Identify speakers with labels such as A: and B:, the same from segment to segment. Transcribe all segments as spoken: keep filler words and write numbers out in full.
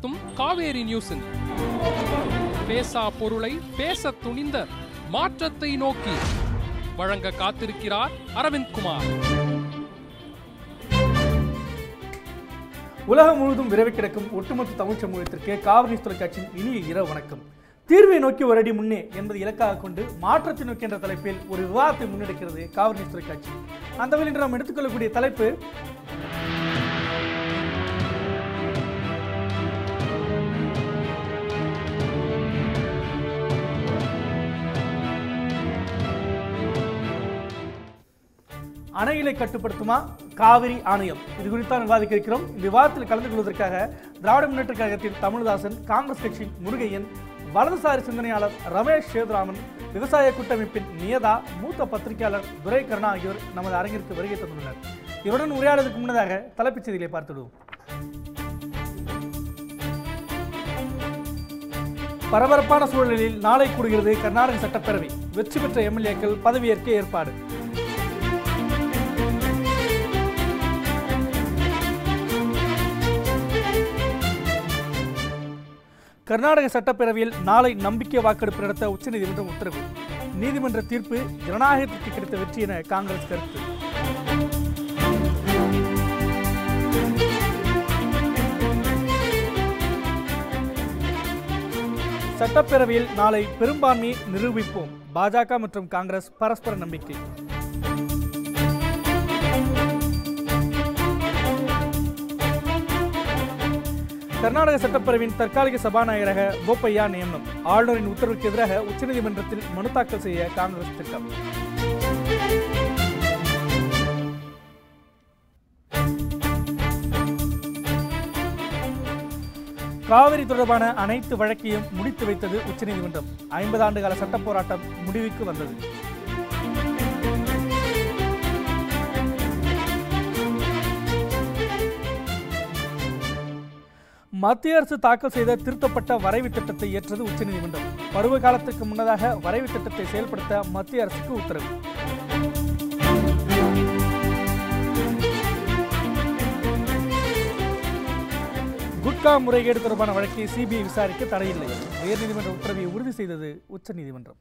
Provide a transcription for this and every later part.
A: அறிமுகப்படுத்தும் காவேரி நியூஸின் பேசா பொருளை பேச துணிந்த மாற்றத்தை நோக்கி வழங்க காத்திருக்கிறார் அரவிந்த் குமார்.
B: உலகம் முழுவதும் விரைவு கிடக்கும் ஒட்டுமொத்த தமிழ் சமூகத்திற்கு காவிரி தொலைக்காட்சியின் இனிய இரவு வணக்கம். தீர்வை நோக்கி ஒரு அடி முன்னே என்பது இலக்காக கொண்டு மாற்றத்தை நோக்கி என்ற தலைப்பில் ஒரு விவாதத்தை முன்னெடுக்கிறது காவிரி தொலைக்காட்சி. அந்த வகையில் இன்று நாம் எடுத்துக்கொள்ளக்கூடிய தலைப்பு அணைகளை கட்டுப்படுத்துமா காவிரி ஆணையம். இது குறித்தான் விவாதிக்க இருக்கிறோம். இந்த விவாதத்தில் கலந்து கொள்வதற்காக திராவிட முன்னேற்ற கழகத்தின் தமிழ்தாசன், காங்கிரஸ் கட்சியின் முருகையன், வலதுசாரி சிந்தனையாளர் ரமேஷ் சேதுராமன், விவசாய கூட்டமைப்பின் நியதா, மூத்த பத்திரிகையாளர் துரை கருணா ஆகியோர் நமது அரங்கிற்கு வருகை தந்துள்ளனர். இவருடன் உரையாடுவதற்கு முன்னதாக தலைப்புச் செய்திகளை பார்த்துவிடுவோம். பரபரப்பான சூழலில் நாளை கூடுகிறது கர்நாடக சட்டப்பேரவை. வெற்றி பெற்ற எம்எல்ஏக்கள் பதவியேற்க ஏற்பாடு. கர்நாடக சட்டப்பேரவையில் நாளை நம்பிக்கை வாக்கெடுப்பு நடத்த உச்சநீதிமன்றம் உத்தரவு. நீதிமன்ற தீர்ப்பு ஜனநாயகத்திற்கு கிடைத்த வெற்றி என காங்கிரஸ் கருத்து. சட்டப்பேரவையில் நாளை பெரும்பான்மையை நிரூபிப்போம். பாஜக மற்றும் காங்கிரஸ் பரஸ்பர நம்பிக்கை. கர்நாடக சட்டப்பேரவையின் தற்காலிக சபாநாயகராக போப்பையா நியமனம். ஆளுநரின் உத்தரவுக்கு எதிராக உச்சநீதிமன்றத்தில் மனு தாக்கல் செய்ய காங்கிரஸ் திட்டம். காவிரி தொடர்பான அனைத்து வழக்கையும் முடித்து வைத்தது உச்சநீதிமன்றம். ஐம்பது ஆண்டு கால சட்ட போராட்டம் முடிவுக்கு வந்தது. மத்திய அரசு தாக்கல் செய்த திருத்தப்பட்ட வரைவு திட்டத்தை ஏற்றது உச்சநீதிமன்றம். பருவ காலத்திற்கு முன்னதாக வரைவு திட்டத்தை செயல்படுத்த மத்திய அரசுக்கு உத்தரவு. குட்கா முறைகேடு தொடர்பான வழக்கை சிபிஐ விசாரிக்க தடையில்லை. உயர்நீதிமன்ற உத்தரவை உறுதி செய்தது உச்சநீதிமன்றம்.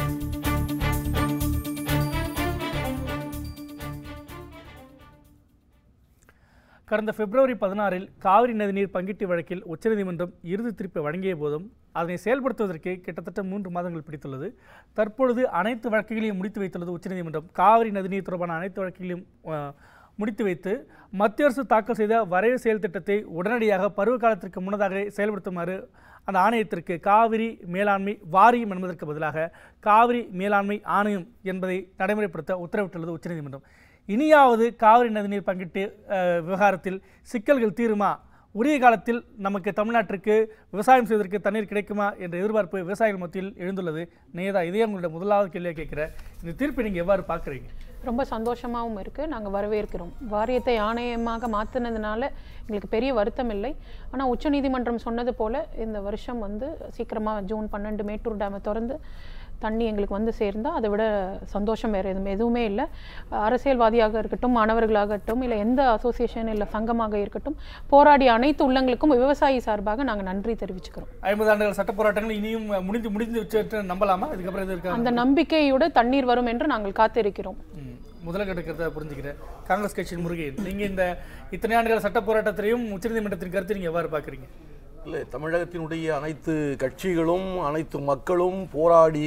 B: கடந்த பிப்ரவரி பதினாறில் காவிரி நதிநீர் பங்கீட்டு வழக்கில் உச்சநீதிமன்றம் இறுதி தீர்ப்பை வழங்கிய போதும் அதனை செயல்படுத்துவதற்கு கிட்டத்தட்ட மூன்று மாதங்கள் பிடித்துள்ளது. தற்பொழுது அனைத்து வழக்குகளையும் முடித்து வைத்துள்ளது உச்சநீதிமன்றம். காவிரி நதிநீர் தொடர்பான அனைத்து வழக்குகளையும் முடித்து வைத்து மத்திய அரசு தாக்கல் செய்த வரைவு செயல் திட்டத்தை உடனடியாக பருவ காலத்திற்கு முன்னதாக செயல்படுத்துமாறு அந்த ஆணையத்திற்கு காவிரி மேலாண்மை வாரியம் என்பதற்கு பதிலாக காவிரி மேலாண்மை ஆணையம் என்பதை நடைமுறைப்படுத்த உத்தரவிட்டுள்ளது உச்சநீதிமன்றம். இனியாவது காவிரி நதிநீர் பங்கீட்டு விவகாரத்தில் சிக்கல்கள் தீருமா, உரிய காலத்தில் நமக்கு தமிழ்நாட்டிற்கு விவசாயம் செய்வதற்கு தண்ணீர் கிடைக்குமா என்ற எதிர்பார்ப்பு விவசாயிகள் மத்தியில் எழுந்துள்ளது. நேதா, இதே உங்களோட முதலாவது கேள்வியை கேட்குறேன். இந்த தீர்ப்பை நீங்கள் எவ்வாறு பார்க்குறீங்க?
C: ரொம்ப சந்தோஷமாகவும் இருக்குது. நாங்கள் வரவேற்கிறோம். வாரியத்தை ஆணையமாக மாற்றினதுனால எங்களுக்கு பெரிய வருத்தம் இல்லை. ஆனால் உச்சநீதிமன்றம் சொன்னது போல் இந்த வருஷம் வந்து சீக்கிரமாக ஜூன் பன்னெண்டு மேட்டூர் டேமை திறந்து தண்ணி எங்களுக்கு வந்து சேர்ந்தால் அதை விட சந்தோஷம் வேறு எதுவும் எதுவுமே இல்லை. அரசியல்வாதியாக இருக்கட்டும், மாணவர்களாகட்டும், இல்லை எந்த அசோசியேஷன் இல்லை சங்கமாக இருக்கட்டும், போராடிய அனைத்து உள்ளங்களுக்கும் விவசாயி சார்பாக நாங்கள் நன்றி தெரிவிச்சுக்கிறோம்.
B: ஐம்பது ஆண்டுகள் சட்ட போராட்டங்கள் இனியும் முடிந்து முடிந்து நம்பலாமா? இதுக்கப்புறம் இது இருக்கா?
C: அந்த நம்பிக்கையோடு தண்ணீர் வரும் என்று நாங்கள் காத்திருக்கிறோம்.
B: முதல கட்டுக்கிறத புரிஞ்சுக்கிறேன். காங்கிரஸ் கட்சியின் முருகையன், நீங்கள் இந்த இத்தனை ஆண்டுகள் சட்ட போராட்டத்திலையும் உச்சநீதிமன்றத்தின் கருத்து நீங்கள் எவ்வாறு பார்க்குறீங்க?
D: இல்லை, தமிழகத்தினுடைய அனைத்து கட்சிகளும் அனைத்து மக்களும் போராடி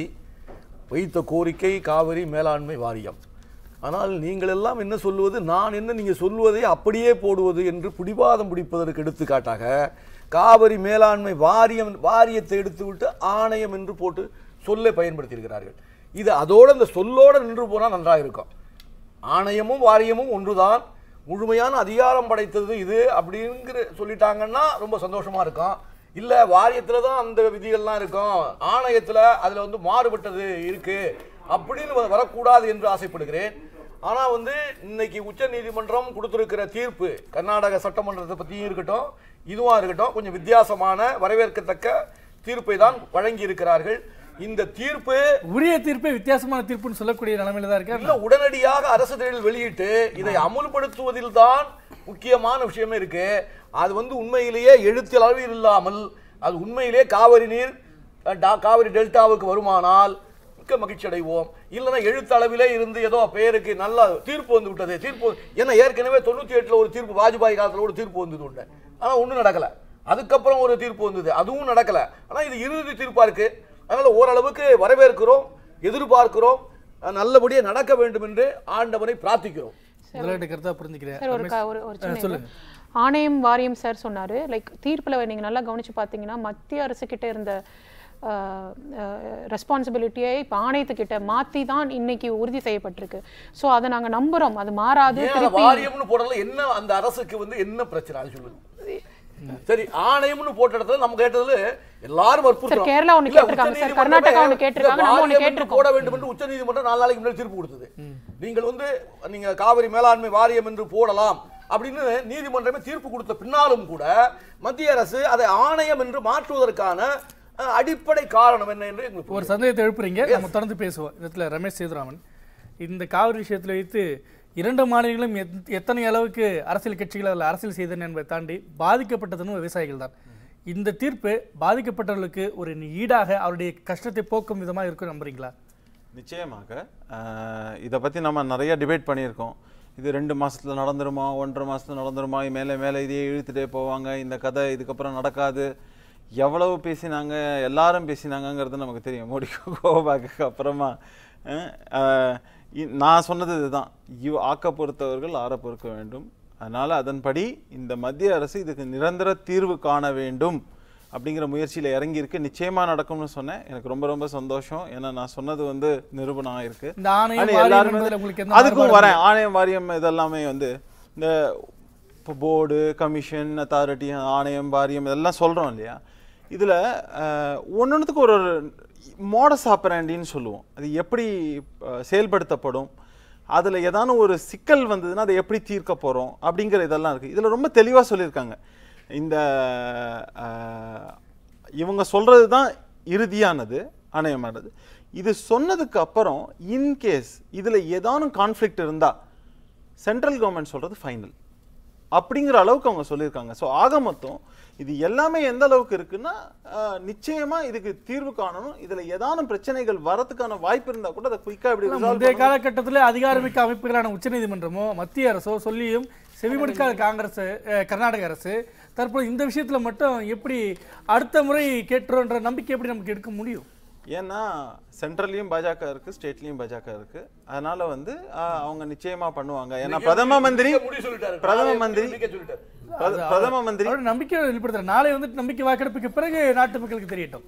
D: வைத்த கோரிக்கை காவிரி மேலாண்மை வாரியம். ஆனால் நீங்கள் எல்லாம் என்ன சொல்லுவது, நான் என்ன நீங்கள் சொல்லுவதை அப்படியே போடுவது என்று பிடிவாதம் பிடிப்பதற்கு எடுத்துக்காட்டாக காவிரி மேலாண்மை வாரியம் வாரியத்தை எடுத்துவிட்டு ஆணையம் என்று போட்டு சொல்லை பயன்படுத்தியிருக்கிறார்கள். இது அதோடு அந்த சொல்லோடு நின்று போனால் நன்றாக இருக்கும். ஆணையமும் வாரியமும் ஒன்றுதான், முழுமையான அதிகாரம் படைத்தது இது அப்படிங்கிற சொல்லிட்டாங்கன்னா ரொம்ப சந்தோஷமாக இருக்கும். இல்லை, வாரியத்தில் தான் அந்த விதிகள்லாம் இருக்கும், ஆணையத்தில் அதில் வந்து மாறுபட்டது இருக்குது அப்படின்னு வரக்கூடாது என்று ஆசைப்படுகிறேன். ஆனால் வந்து இன்னைக்கு உச்ச நீதிமன்றம் கொடுத்துருக்கிற தீர்ப்பு கர்நாடக சட்டமன்றத்தை பற்றியும் இருக்கட்டும், இதுவாக இருக்கட்டும், கொஞ்சம் வித்தியாசமான வரவேற்கத்தக்க தீர்ப்பை தான் வழங்கி இருக்கிறார்கள். இந்த தீர்ப்பு
B: உரிய தீர்ப்பே வித்தியாசமான தீர்ப்புன்னு சொல்லக்கூடிய நிலைமையில தான் இருக்கு.
D: இல்ல, உடனடியாக அரசு தேர்தல் வெளியிட்டு இதை அமுல்படுத்துவதில் தான் முக்கியமான விஷயமே இருக்கு. அது வந்து உண்மையிலேயே எழுத்தில் அளவில் இல்லாமல் அது உண்மையிலேயே காவிரி நீர் காவிரி டெல்டாவுக்கு வருமானால் மிக்க மகிழ்ச்சி அடைவோம். இல்லைன்னா எழுத்தளவிலே இருந்து ஏதோ பேருக்கு நல்ல தீர்ப்பு வந்து விட்டது. தீர்ப்பு ஏன்னா ஏற்கனவே தொண்ணூத்தி எட்டுல ஒரு தீர்ப்பு, வாஜ்பாய் காலத்துல ஒரு தீர்ப்பு வந்தது உண்டு. ஆனா ஒன்றும் நடக்கல. அதுக்கப்புறம் ஒரு தீர்ப்பு வந்தது, அதுவும் நடக்கல. ஆனா இது இறுதி தீர்ப்பா இருக்கு. அதனால ஓரளவுக்கு வரவேற்கிறோம், எதிர்பார்க்கிறோம், நல்லபடியாக நடக்க வேண்டும் என்று ஆண்டவனை பிரார்த்திக்கிறோம்.
C: ஆணையம் வாரியம் சார் சொன்னாரு, லைக் தீர்ப்புல நீங்க நல்லா கவனிச்சு பாத்தீங்கன்னா மத்திய அரசு கிட்ட இருந்த ரெஸ்பான்சிபிலிட்டியை இப்போ ஆணையத்துக்கிட்ட மாற்றி தான் இன்னைக்கு உறுதி செய்யப்பட்டிருக்கு. ஸோ அதை நாங்கள் நம்புறோம், அது மாறாது.
D: வாரியம்னு போடல, என்ன அந்த அரசுக்கு வந்து என்ன பிரச்சனை அது சொல்லுங்க. சரி, ஆணையம்னு போட்ட இடத்துல நம்ம கேட்டதுல எல்லாரும் வற்புறுத்துறாங்க.
C: கேரளா ஒன்னு கேட்டிருக்காங்க சார், கர்நாடகா ஒன்னு கேட்டிருக்காங்க, நம்ம ஒன்னு கேட்டிருக்கோம்.
D: போட வேண்டும் என்று உச்சநீதிமன்றம் நாலு நாளைக்கு முன்னாடி தீர்ப்பு கொடுத்தது. நீங்கள் வந்து நீங்க காவிரி மேலாண்மை வாரியம் என்று போடலாம் அப்படின்னு நீதிமன்றமே தீர்ப்பு கொடுத்த பின்னாலும் கூட மத்திய அரசு அதை ஆணையம் என்று மாற்றுவதற்கான அடிப்படை காரணம் என்ன என்று எங்களுக்கு
B: ஒரு சந்தேகத்தை எழுப்புறீங்க. நம்ம தொடர்ந்து பேசுவோம். இடத்துல ரமேஷ் சேதுராமன், இந்த காவிரி விஷயத்தில் வைத்து இரண்டு மாநிலங்களும் எத்தனை அளவுக்கு அரசியல் கட்சிகள் அதில் அரசியல் செய்தன என்பதை தாண்டி பாதிக்கப்பட்டதுன்னு விவசாயிகள் தான். இந்த தீர்ப்பு பாதிக்கப்பட்டவர்களுக்கு ஒரு ஈடாக அவருடைய கஷ்டத்தை போக்கும் விதமாக இருக்கும் நம்புறீங்களா?
E: நிச்சயமாக. இதை பற்றி நம்ம நிறைய டிபேட் பண்ணியிருக்கோம். இது ரெண்டு மாதத்தில் நடந்துருமா, ஒன்றரை மாதத்தில் நடந்துருமா, மேலே மேலே இதையே இழுத்துட்டே போவாங்க, இந்த கதை இதுக்கப்புறம் நடக்காது, எவ்வளவு பேசினாங்க, எல்லாரும் பேசினாங்கங்கிறது நமக்கு தெரியும். மோடி கோபாக்கு அப்புறமா நான் சொன்னது இதுதான், இவ் ஆக்க பொறுத்தவர்கள் ஆற பொறுக்க வேண்டும். அதனால் அதன்படி இந்த மத்திய அரசு இதுக்கு நிரந்தர தீர்வு காண வேண்டும் அப்படிங்கிற முயற்சியில் இறங்கியிருக்கு. நிச்சயமாக நடக்கும்னு சொன்னேன். எனக்கு ரொம்ப ரொம்ப சந்தோஷம். ஏன்னா நான் சொன்னது வந்து நிரூபணம் ஆயிருக்கு. எல்லாருமே அதுக்கும் வரேன். ஆணையம் வாரியம் இதெல்லாமே வந்து இந்த இப்போ போர்டு, கமிஷன், அத்தாரிட்டி, ஆணையம், வாரியம் இதெல்லாம் சொல்கிறோம் இல்லையா, இதில் ஒன்னொன்றுத்துக்கு ஒரு ஒரு மோடஸ் ஆப்பரண்டின்னு சொல்லுவோம். அது எப்படி செயல்படுத்தப்படும், அதில் ஏதான ஒரு சிக்கல் வந்ததுன்னா அதை எப்படி தீர்க்க போகிறோம் அப்படிங்கிற இதெல்லாம் இருக்குது. இதில் ரொம்ப தெளிவாக சொல்லியிருக்காங்க. இந்த இவங்க சொல்கிறது தான் இறுதியானது, ஆணையமானது. இது சொன்னதுக்கு அப்புறம் இன்கேஸ் இதில் ஏதானும் கான்ஃப்ளிக்ட் இருந்தால் சென்ட்ரல் கவர்மெண்ட் சொல்கிறது ஃபைனல் அப்படிங்கிற அளவுக்கு அவங்க சொல்லியிருக்காங்க. ஸோ ஆக மொத்தம் இது எல்லாமே எந்த அளவுக்கு இருக்குன்னா நிச்சயமா இதுக்கு தீர்வு காணணும். இதுல ஏதானும் பிரச்சனைகள் வரதுக்கான வாய்ப்பு இருந்தா கூட அதை குயிக்கா இப்படி
B: முந்தைய காலகட்டத்தில் அதிகாரமிக்க அமைப்புகளான உச்சநீதிமன்றமோ மத்திய அரசோ சொல்லியும் செவிமடுக்காத காங்கிரஸ், கர்நாடக அரசு தற்போது இந்த விஷயத்துல மட்டும் எப்படி அடுத்த முறை கேட்டுறோன்ற நம்பிக்கை எப்படி நமக்கு எடுக்க முடியும்?
E: ஏன்னா சென்ட்ரல்லையும் பாஜக இருக்கு, ஸ்டேட்லயும் பாஜக இருக்கு. அதனால வந்து அவங்க நிச்சயமா பண்ணுவாங்க. ஏன்னா பிரதம மந்திரி பிரதம மந்திரி பிரதம மந்திரி
B: நம்பிக்கை வெளிப்படுத்துற நாளை வந்து நம்பிக்கை வாக்கெடுப்புக்கு பிறகு நாட்டு மக்களுக்கு தெரியட்டும்.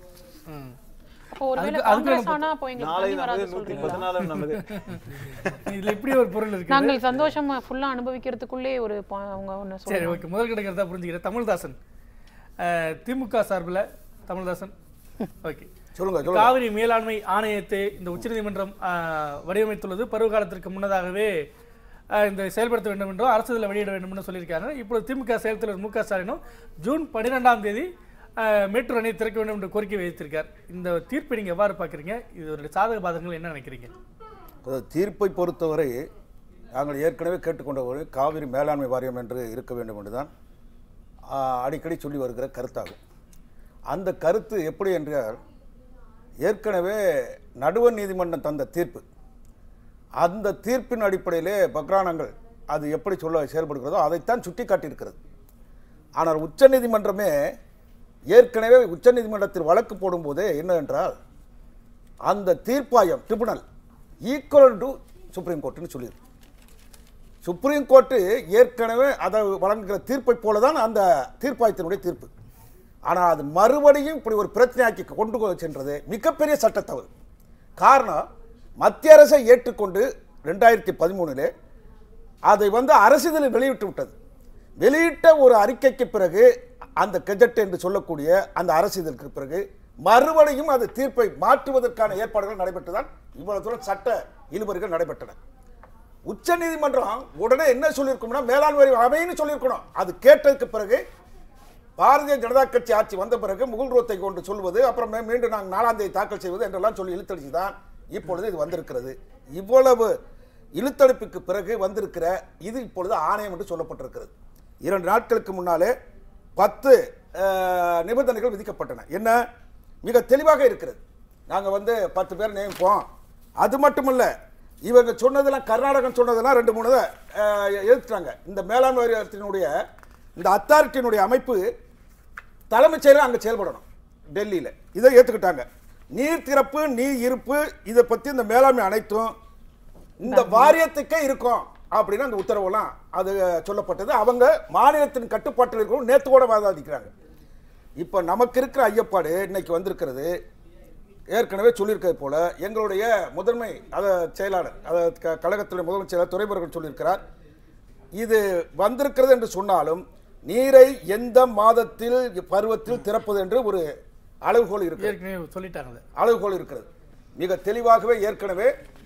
C: நாங்கள் சந்தோஷமா ஃபுல்லா அனுபவிக்கிறதுக்குள்ளே ஒரு
B: சரி, ஓகே. முதல் கிடைக்கிறதா புரிஞ்சுக்கிறேன். தமிழ்தாசன், திமுக சார்பில் தமிழ்தாசன், ஓகே சொல்லுங்க. காவிரி மேலாண்மை ஆணையத்தை இந்த உச்சநீதிமன்றம் வடிவமைத்துள்ளது. பருவகாலத்திற்கு முன்னதாகவே இந்த செயல்படுத்த வேண்டும் என்றும் அரசு இதில் வெளியிட வேண்டும் என்று சொல்லியிருக்காங்க. இப்பொழுது திமுக செயல் தலைவர் மு க ஸ்டாலினும் ஜூன் பன்னிரெண்டாம் தேதி மேட்டூர் அணையை திறக்க வேண்டும் என்று கோரிக்கை வைத்திருக்கார். இந்த தீர்ப்பை நீங்கள் எவ்வாறு பார்க்குறீங்க? இதோட சாதக பாதகங்கள் என்ன நினைக்கிறீங்க?
F: தீர்ப்பை பொறுத்தவரை நாங்கள் ஏற்கனவே கேட்டுக்கொண்ட ஒரு காவிரி மேலாண்மை வாரியம் என்று இருக்க வேண்டும் என்றுதான் அடிக்கடி சொல்லி வருகிற கருத்தாகும். அந்த கருத்து எப்படி என்றால், ஏற்கனவே நடுவர் நீதிமன்றம் தந்த தீர்ப்பு, அந்த தீர்ப்பின் அடிப்படையிலே பக்ரானங்கள் அது எப்படி சொல்ல செயல்படுகிறதோ அதைத்தான் சுட்டி காட்டியிருக்கிறது. ஆனால் உச்சநீதிமன்றமே ஏற்கனவே உச்சநீதிமன்றத்தில் வழக்கு போடும்போதே என்னவென்றால், அந்த தீர்ப்பாயம் ட்ரிபுனல் ஈக்குவல் டு சுப்ரீம் கோர்ட்டுன்னு சொல்லியிருக்கு. சுப்ரீம் கோர்ட்டு ஏற்கனவே அதை வழங்குகிற தீர்ப்பை போலதான் அந்த தீர்ப்பாயத்தினுடைய தீர்ப்பு. ஆனால் அது மறுபடியும் இப்படி ஒரு பிரச்சனையாக்கி கொண்டு சென்றது மிகப்பெரிய சட்டத்தவறு. காரணம், மத்திய அரசை ஏற்றுக்கொண்டு ரெண்டாயிரத்தி பதிமூணுல அதை வந்து அரசிதழில் வெளியிட்டு விட்டது. வெளியிட்ட ஒரு அறிக்கைக்கு பிறகு அந்த கெஜெட் என்று சொல்லக்கூடிய அந்த அரசிதழுக்கு பிறகு மறுபடியும் அது தீர்ப்பை மாற்றுவதற்கான ஏற்பாடுகள் நடைபெற்றுதான் இவ்வளவு தூரம் சட்ட இழுபறிகள் நடைபெற்றன. உச்ச நீதிமன்றம் உடனே என்ன சொல்லியிருக்கணும்னா மேலாண்மை அமைன்னு சொல்லியிருக்கணும். அது கேட்டதுக்கு பிறகு பாரதிய ஜனதா கட்சி ஆட்சி வந்த பிறகு முகுல் ரோத்தை கொண்டு சொல்வது, அப்புறம் மீண்டும் நாங்கள் நாலாம் தேதி தாக்கல் செய்வது என்றெல்லாம் சொல்லி இழுத்தடிச்சு தான் இப்பொழுது இது வந்திருக்கிறது. இவ்வளவு இழுத்தடிப்புக்கு பிறகு வந்திருக்கிற இது இப்பொழுது ஆணையம் என்று சொல்லப்பட்டிருக்கிறது. இரண்டு நாட்களுக்கு முன்னாலே பத்து நிபந்தனைகள் விதிக்கப்பட்டன. என்ன மிக தெளிவாக இருக்கிறது. நாங்கள் வந்து பத்து பேர் நியமிப்போம். அது மட்டுமல்ல, இவங்க சொன்னதெல்லாம் கர்நாடகம் சொன்னதெல்லாம் ரெண்டு மூணு எதிர்த்துட்டாங்க. இந்த மேலாண்மை வாரியத்தினுடைய இந்த அத்தாரிட்டியினுடைய அமைப்பு தலைமைச் செயலர் அங்கே செயல்படணும் டெல்லியில். இதை ஏற்றுக்கிட்டாங்க. நீர் திறப்பு நீர் இருப்பு இதை பற்றி இந்த மேலாண்மை அனைத்தும் இந்த வாரியத்துக்கே இருக்கும் அப்படின்னு அந்த உத்தரவுலாம் அது சொல்லப்பட்டது. அவங்க மாநிலத்தின் கட்டுப்பாட்டில் இருக்கிற நேற்று கூட வாதாடிக்கிறாங்க. இப்போ நமக்கு இருக்கிற ஐயப்பாடு இன்னைக்கு வந்திருக்கிறது. ஏற்கனவே சொல்லியிருக்கிறது போல எங்களுடைய முதன்மை அத செயலாளர் அத கழகத்துடைய முதன்மை செயலாளர் துரைமுருகன் சொல்லியிருக்கிறார். இது வந்திருக்கிறது என்று சொன்னாலும் நீரை எந்த மாதத்தில் பருவத்தில் திறப்பது என்று ஒரு அளவுகோல் இருக்கிறது.
B: சொல்லிட்டாங்க.
F: அளவுகோல் இருக்கிறது. மிக தெளிவாகவே ஏற்கனவே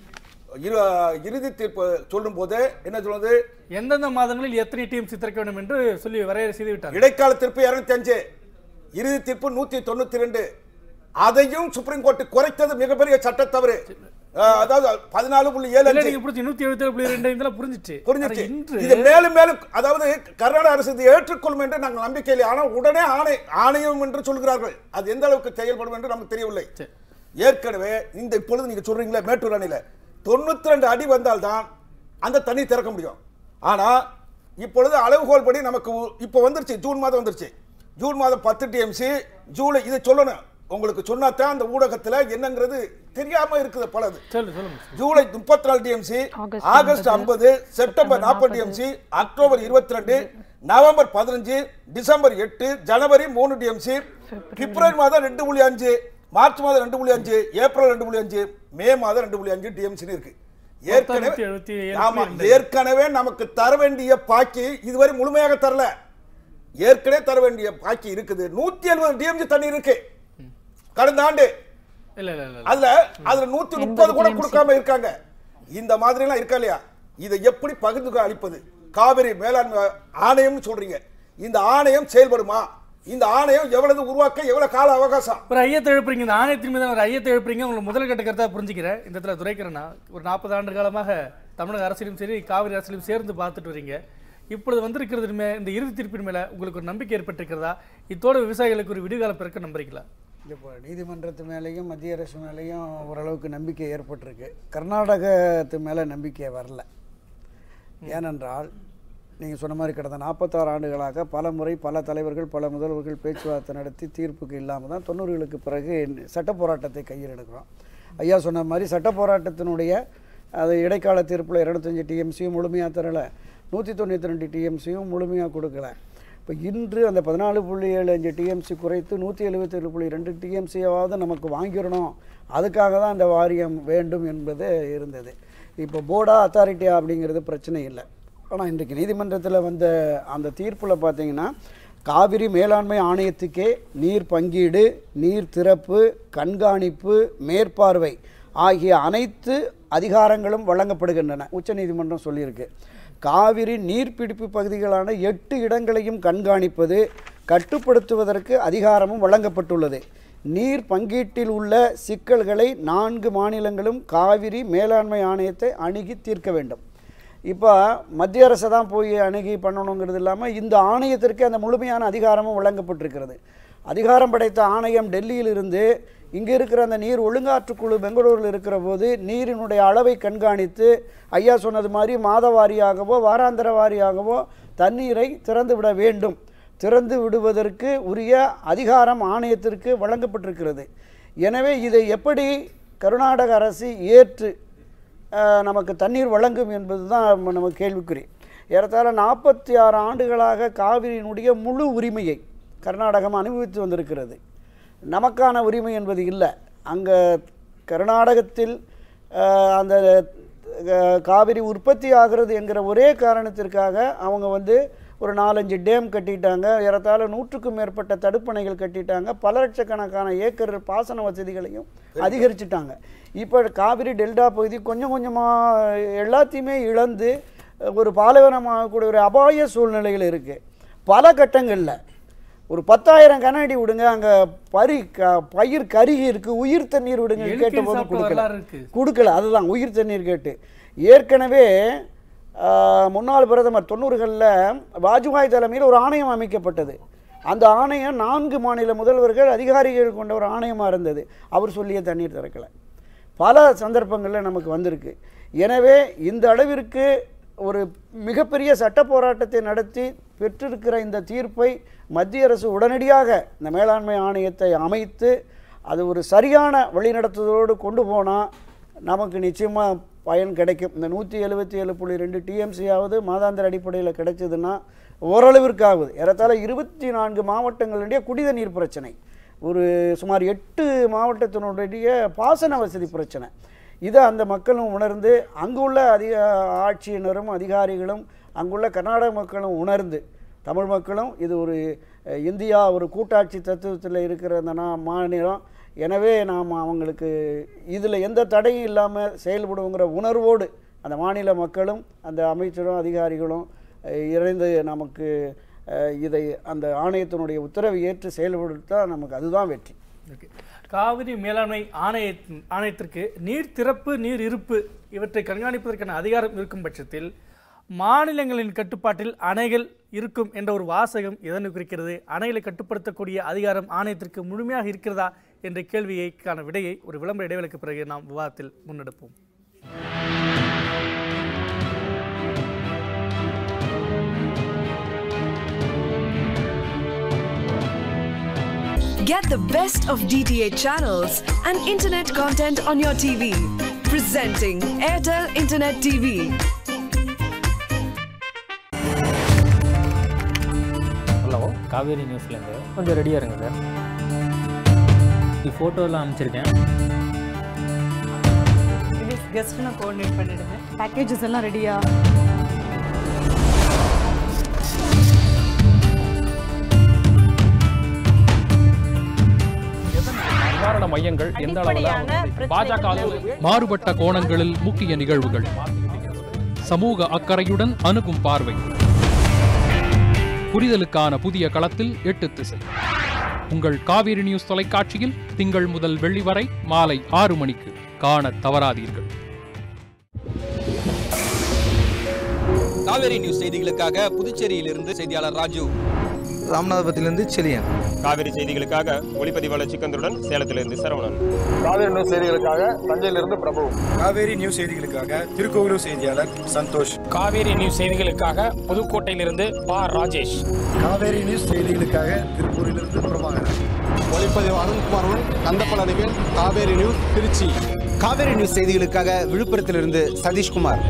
F: இறுதி தீர்ப்பு சொல்லும் போது என்ன சொல்றது,
B: எந்தெந்த மாதங்களில் எத்தனை டீம் திறக்க வேண்டும் என்று சொல்லி வரையறை செய்து விட்டார்.
F: இடைக்கால தீர்ப்பு இருநூத்தி அஞ்சு, இறுதி தீர்ப்பு நூத்தி தொண்ணூத்தி ரெண்டு. அதையும் சுப்ரீம் கோர்ட் குறைத்தது மிகப்பெரிய சட்ட தவறு. அதாவது பதினாலு புள்ளி ஏழு
B: நூத்தி எழுபத்தி ஏழு புள்ளி ரெண்டு புரிஞ்சிச்சு
F: புரிஞ்சிச்சு இது மேலும் மேலும் அதாவது கர்நாடக அரசு இதை ஏற்றுக்கொள்ளும் என்று நாங்கள் நம்பிக்கையில். ஆனால் உடனே ஆணை ஆணையம் என்று சொல்கிறார்கள். அது எந்த அளவுக்கு செயல்படும் என்று நமக்கு தெரியவில்லை. ஏற்கனவே இந்த இப்பொழுது நீங்க சொல்றீங்களா மேட்டூர் அணையில தொண்ணூத்தி ரெண்டு அடி வந்தால்தான் அந்த தண்ணி திறக்க முடியும். ஆனா இப்பொழுது அளவுகோல் படி நமக்கு இப்ப வந்துருச்சு, ஜூன் மாதம் வந்துருச்சு. ஜூன் மாதம் பத்து டிஎம்சி, ஜூலை இதை சொல்லணும் உங்களுக்கு சொன்னாதான் அந்த ஊடகத்துல என்னங்கிறது தெரியாம இருக்குது பலது. ஜூலை முப்பத்தி நாலு டிஎம்சி, ஆகஸ்ட் ஐம்பது, செப்டம்பர் நாற்பது டிஎம்சி, அக்டோபர் இருபத்தி ரெண்டு, நவம்பர் பதினஞ்சு, டிசம்பர் எட்டு, ஜனவரி மூணு டிஎம்சி, பிப்ரவரி மாதம் ரெண்டு புள்ளி அஞ்சு, மார்ச் மாதம் ரெண்டு புள்ளி அஞ்சு, ஏப்ரல் ரெண்டு புள்ளி அஞ்சு, மே மாதம் ரெண்டு புள்ளி அஞ்சு டிஎம்சி இருக்கு. ஏற்கனவே ஏற்கனவே நமக்கு தர வேண்டிய பாக்கி இதுவரை முழுமையாக தரல. ஏற்கனவே தர வேண்டிய பாக்கி இருக்குது. நூத்தி எழுபது டிஎம்சி தண்ணி இருக்கு கடந்த ஆண்டு. அதுல அதுல நூத்தி முப்பது கூட கொடுக்காம இருக்காங்க. இந்த மாதிரி எல்லாம் இருக்கா இல்லையா? இதை எப்படி பகிர்ந்து அளிப்பது? காவிரி மேலாண்மை ஆணையம் சொல்றீங்க, இந்த ஆணையம் செயல்படுமா? இந்த ஆணையம் எவ்வளவு உருவாக்க எவ்வளவு கால அவகாசம்?
B: ஒரு ஐயத்தை எழுப்புறீங்க. இந்த ஆணையத்தின் மீது ஒரு ஐயத்தை எழுப்புறீங்க. உங்களுக்கு முதல் கட்ட கருத்தா புரிஞ்சுக்கிறேன். இந்த இடத்துல துரைக்கிறேன்னா ஒரு நாற்பது ஆண்டு காலமாக தமிழக அரசியலும் சரி காவிரி அரசியலும் சேர்ந்து பார்த்துட்டு வரீங்க. இப்பொழுது வந்திருக்கிறது இந்த இறுதி தீர்ப்பின் மேல உங்களுக்கு ஒரு நம்பிக்கை ஏற்பட்டிருக்கிறதா? இத்தோட விவசாயிகளுக்கு ஒரு விடுகாலம் பிறக்க நம்புறீங்களா?
G: இப்போ நீதிமன்றத்து மேலேயும் மத்திய அரசு மேலேயும் ஓரளவுக்கு நம்பிக்கை ஏற்பட்டிருக்கு. கர்நாடகத்து மேலே நம்பிக்கை வரல. ஏனென்றால் நீங்கள் சொன்ன மாதிரி கடந்த நாற்பத்தாறு ஆண்டுகளாக பல முறை பல தலைவர்கள் பல முதல்வர்கள் பேச்சுவார்த்தை நடத்தி தீர்ப்புக்கு இல்லாமல் தான் தொண்ணூறுகளுக்கு பிறகு சட்ட போராட்டத்தை கையில் எடுக்கிறோம். ஐயா சொன்ன மாதிரி சட்ட போராட்டத்தினுடைய அது இடைக்கால தீர்ப்பில் இருநூத்தஞ்சு டிஎம்சியும் முழுமையாக தரலை, நூற்றி தொண்ணூற்றி ரெண்டு டிஎம்சியும் முழுமையாக கொடுக்கல. இப்போ இன்று அந்த பதினாலு புள்ளி ஏழு அஞ்சு டிஎம்சி குறைத்து நூற்றி எழுபத்தி ஏழு புள்ளி ரெண்டு டிஎம்சியாவது நமக்கு வாங்கிடணும், அதுக்காக தான் அந்த வாரியம் வேண்டும் என்பது இருந்தது. இப்போ போர்டா அத்தாரிட்டியா அப்படிங்கிறது பிரச்சனை இல்லை. ஆனால் இன்றைக்கு நீதிமன்றத்தில் வந்த அந்த தீர்ப்பில் பார்த்தீங்கன்னா காவிரி மேலாண்மை ஆணையத்துக்கே நீர் பங்கீடு, நீர் திறப்பு, கண்காணிப்பு, மேற்பார்வை ஆகிய அனைத்து அதிகாரங்களும் வழங்கப்படுகின்றன. உச்சநீதிமன்றம் சொல்லியிருக்கு. காவிரி நீர்பிடிப்பு பகுதிகளான எட்டு இடங்களையும் கண்காணிப்பது, கட்டுப்படுத்துவதற்கு அதிகாரமும் வழங்கப்பட்டுள்ளது. நீர் பங்கீட்டில் உள்ள சிக்கல்களை நான்கு மாநிலங்களும் காவிரி மேலாண்மை ஆணையத்தை அணுகி தீர்க்க வேண்டும். இப்போ மத்திய அரசை தான் போய் அணுகி பண்ணணுங்கிறது இல்லாமல் இந்த ஆணையத்திற்கு அந்த முழுமையான அதிகாரமும் வழங்கப்பட்டிருக்கிறது. அதிகாரம் படைத்த ஆணையம் டெல்லியிலிருந்து இங்கே இருக்கிற அந்த நீர் ஒழுங்காற்றுக்குழு பெங்களூரில் இருக்கிற போது நீரினுடைய அளவை கண்காணித்து ஐயா சொன்னது மாதிரி மாத வாரியாகவோ வாராந்திர வாரியாகவோ தண்ணீரை திறந்து விட வேண்டும். திறந்து விடுவதற்கு உரிய அதிகாரம் ஆணையத்திற்கு வழங்கப்பட்டிருக்கிறது. எனவே இதை எப்படி கர்நாடக அரசு ஏற்று நமக்கு தண்ணீர் வழங்கும் என்பது தான் நமக்கு கேள்விக்குறி. ஏறத்தாழ நாற்பத்தி ஆறு ஆண்டுகளாக காவிரியினுடைய முழு உரிமையை கர்நாடகம் அனுபவித்து வந்திருக்கிறது. நமக்கான உரிமை என்பது இல்லை. அங்கே கர்நாடகத்தில் அந்த காவிரி உற்பத்தி ஆகிறது என்கிற ஒரே காரணத்திற்காக அவங்க வந்து ஒரு நாலஞ்சு டேம் கட்டிட்டாங்க, ஏறத்தாழ நூற்றுக்கும் மேற்பட்ட தடுப்பணைகள் கட்டிட்டாங்க, பல லட்சக்கணக்கான ஏக்கர் பாசன வசதிகளையும் அதிகரிச்சுட்டாங்க. இப்போ காவிரி டெல்டா பகுதி கொஞ்சம் கொஞ்சமாக எல்லாத்தையுமே இழந்து ஒரு பாலைவனமாகக்கூடிய ஒரு அபாய சூழ்நிலையில் இருக்குது. பல கட்டங்களில் ஒரு பத்தாயிரம் கன அடி விடுங்க, அங்கே பரி க பயிர் கருகி இருக்குது, உயிர் தண்ணீர் விடுங்க கேட்டபோது கொடுக்கல கொடுக்கல அதுதான் உயிர் தண்ணீர் கேட்டு. ஏற்கனவே முன்னாள் பிரதமர் தொண்ணூறுகளில் வாஜ்பாய் தலைமையில் ஒரு ஆணையம் அமைக்கப்பட்டது. அந்த ஆணையம் நான்கு மாநில முதல்வர்கள் அதிகாரிகள் கொண்ட ஒரு ஆணையமாக இருந்தது. அவர் சொல்லிய தண்ணீர் திறக்கலை. பல சந்தர்ப்பங்களில் நமக்கு வந்திருக்கு. எனவே இந்த அளவிற்கு ஒரு மிகப்பெரிய சட்ட போராட்டத்தை நடத்தி பெற்றிருக்கிற இந்த தீர்ப்பை மத்திய அரசு உடனடியாக இந்த மேலாண்மை ஆணையத்தை அமைத்து அது ஒரு சரியான வழிநடத்துதலோடு கொண்டு போனால் நமக்கு நிச்சயமாக பயன் கிடைக்கும். இந்த நூற்றி எழுபத்தி ஏழு புள்ளி ரெண்டு டிஎம்சியாவது மாதாந்திர அடிப்படையில் கிடைச்சதுன்னா ஓரளவிற்காகுது. ஏறத்தாழ இருபத்தி நான்கு மாவட்டங்களுடைய குடித நீர் பிரச்சனை, ஒரு சுமார் எட்டு மாவட்டத்தினுடைய பாசன வசதி பிரச்சனை, இதை அந்த மக்களும் உணர்ந்து அங்குள்ள அதிக ஆட்சியினரும் அதிகாரிகளும் அங்குள்ள கர்நாடக மக்களும் உணர்ந்து தமிழ் மக்களும் இது ஒரு இந்தியா ஒரு கூட்டாட்சி தத்துவத்தில் இருக்கிற அந்த மாநிலம், எனவே நாம் அவங்களுக்கு இதில் எந்த தடையும் இல்லாமல் செயல்படுங்கிற உணர்வோடு அந்த மாநில மக்களும் அந்த அமைச்சரும் அதிகாரிகளும் இணைந்து நமக்கு இதை அந்த ஆணையத்தினுடைய உத்தரவை ஏற்று செயல்படுத்தால் நமக்கு அதுதான் வெற்றி.
B: ஓகே, காவிரி மேலாண்மை ஆணைய ஆணையத்திற்கு நீர் திறப்பு நீர் இருப்பு இவற்றை கண்காணிப்பதற்கான அதிகாரம் இருக்கும் பட்சத்தில் மாநிலங்களின் கட்டுப்பாட்டில் அணைகள் இருக்கும் என்ற ஒரு வாசகம் எதனை குறிக்கிறது? அணைகளை கட்டுப்படுத்தக்கூடிய அதிகாரம் ஆணையத்திற்கு முழுமையாக இருக்கிறதா என்ற கேள்வியைக்கான விடையை ஒரு விளம்பர இடைவெளிக்கு பிறகு நாம் விவாதத்தில் முன்னெடுப்போம்.
H: Get the best of D T H channels and internet content on your T V. Presenting Airtel Internet T V.
I: Hello, Kaveri நியூஸ்லேருந்து கொஞ்சம் ரெடியாக இருங்க சார். ஃபோட்டோலாம் அனுப்பிச்சிருக்கேன்.
J: கெஸ்ட் நான் கோஆர்டினேட் பண்ணிடுங்க. பேக்கேஜஸ் எல்லாம் ரெடியா?
A: நிவாரண மையங்கள் எந்த அளவில் பாஜக மாறுபட்ட கோணங்களில் முக்கிய நிகழ்வுகள், சமூக அக்கறையுடன் அணுகும் பார்வை, புரிதலுக்கான புதிய களத்தில் எட்டு திசை. உங்கள் காவேரி நியூஸ் தொலைக்காட்சியில் திங்கள் முதல் வெள்ளி வரை மாலை ஆறு மணிக்கு காண தவறாதீர்கள்.
K: காவேரி நியூஸ் செய்திகளுக்காக புதுச்சேரியிலிருந்து செய்தியாளர் ராஜு,
L: ராமநாதபுரத்திலிருந்து செலியன்.
M: காவேரி செய்திகளுக்காக ஒளிப்பதிவாளர் சிக்கந்தருடன் சேலத்திலிருந்து சரவணன்.
N: காவேரி நியூஸ் செய்திகளுக்காக தஞ்சையிலிருந்து பிரபு.
O: காவேரி நியூஸ் செய்திகளுக்காக திருக்கோவிலூர் செய்தியாளர் சந்தோஷ்.
P: காவேரி நியூஸ் செய்திகளுக்காக புதுக்கோட்டையிலிருந்து பா ராஜேஷ்.
Q: காவேரி நியூஸ் செய்திகளுக்காக திருப்பூரிலிருந்து பிரபாகரன்.
R: ஒளிப்பதிவு அருண்குமாருடன் கந்தப்பலடிகள், காவேரி நியூஸ் திருச்சி.
S: காவேரி நியூஸ் செய்திகளுக்காக விழுப்புரத்திலிருந்து சதீஷ்குமார்.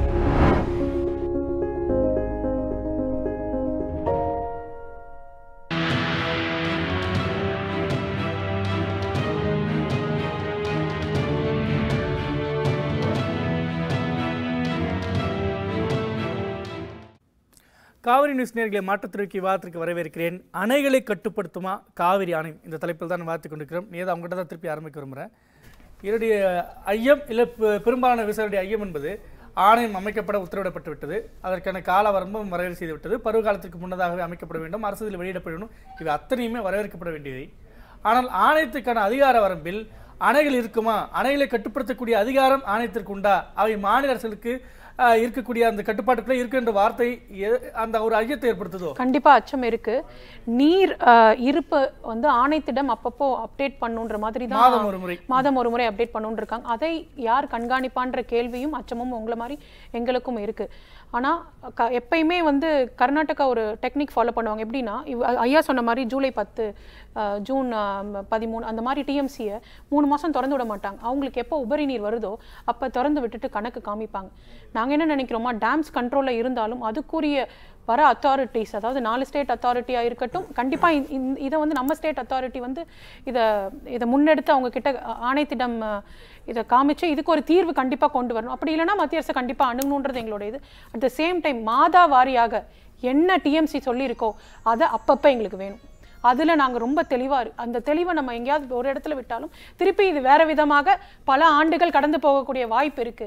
B: காவிரி நியூஸ் நேர்களை மாற்றுத்திருக்கி விவாதத்திற்கு வரவேற்கிறேன். அணைகளை கட்டுப்படுத்துமா காவிரி ஆணையம், இந்த தலைப்பில் தான் விவாதித்துக் கொண்டிருக்கிறோம். நீ அவங்ககிட்ட தான் திருப்பி ஆரம்பிக்க விரும்புகிறேன். என்னுடைய ஐயம் இல்லை பெரும்பாலான விவசாயிகளுடைய ஐயம் என்பது ஆணையம் அமைக்கப்பட உத்தரவிடப்பட்டு விட்டது, அதற்கான கால வரம்பும் வரையறை செய்து விட்டது, பருவகாலத்திற்கு முன்னதாகவே அமைக்கப்பட வேண்டும், அரசியலில் வெளியிடப்பட வேண்டும், இவை அத்தனையுமே வரவேற்கப்பட வேண்டியவை. ஆனால் ஆணையத்துக்கான அதிகார வரம்பில் அணைகள் இருக்குமா, அணைகளை கட்டுப்படுத்தக்கூடிய அதிகாரம் ஆணையத்திற்கு உண்டா, அவை மாநில அரசுகளுக்கு இருக்கக்கூடிய அந்த கட்டுப்பாட்டுக்குள்ள இருக்கின்ற வார்த்தை அந்த ஒரு ஐயத்தை ஏற்படுத்துதோ?
C: கண்டிப்பா அச்சம் இருக்கு. நீர் இருப்பு வந்து ஆணையத்திடம் அப்பப்போ அப்டேட் பண்ணுன்ற மாதிரி தான் மாதம் ஒரு முறை மாதம் ஒரு முறை அப்டேட் பண்ணுன்னு இருக்காங்க. அதை யார் கண்காணிப்பான்ற கேள்வியும் அச்சமும் உங்களை மாதிரி எங்களுக்கும் இருக்கு. ஆனால் க எப்பயுமே வந்து கர்நாடகா ஒரு டெக்னிக் ஃபாலோ பண்ணுவாங்க. எப்படின்னா ஐயா சொன்ன மாதிரி ஜூலை பத்து ஜூன் பதிமூணு அந்த மாதிரி டிஎம்சியை மூணு மாதம் திறந்து விட மாட்டாங்க. அவங்களுக்கு எப்போ உபரி நீர் வருதோ அப்போ திறந்து விட்டுட்டு கணக்கு காமிப்பாங்க. நாங்கள் என்ன நினைக்கிறோமா, டேம்ஸ் கண்ட்ரோலில் இருந்தாலும் அதுக்குரிய வர அத்தாரிட்டிஸ், அதாவது நாலு ஸ்டேட் அத்தாரிட்டியாக இருக்கட்டும், கண்டிப்பாக இதை வந்து நம்ம ஸ்டேட் அத்தாரிட்டி வந்து இதை இதை முன்னெடுத்து அவங்க கிட்ட ஆணையத்திடம் இதை காமிச்சு இதுக்கு ஒரு தீர்வு கண்டிப்பாக கொண்டு வரணும். அப்படி இல்லைனா மத்திய அரசு கண்டிப்பாக அணுகணுன்றது எங்களோட இது. அட் த சேம் டைம் மாதா வாரியாக என்ன டிஎம்சி சொல்லியிருக்கோ அதை அப்பப்போ எங்களுக்கு வேணும். அதில் நாங்கள் ரொம்ப தெளிவாக அந்த தெளிவை நம்ம எங்கேயாவது ஒரு இடத்துல விட்டாலும் திருப்பி இது வேறு விதமாக பல ஆண்டுகள் கடந்து போகக்கூடிய வாய்ப்பு இருக்குது.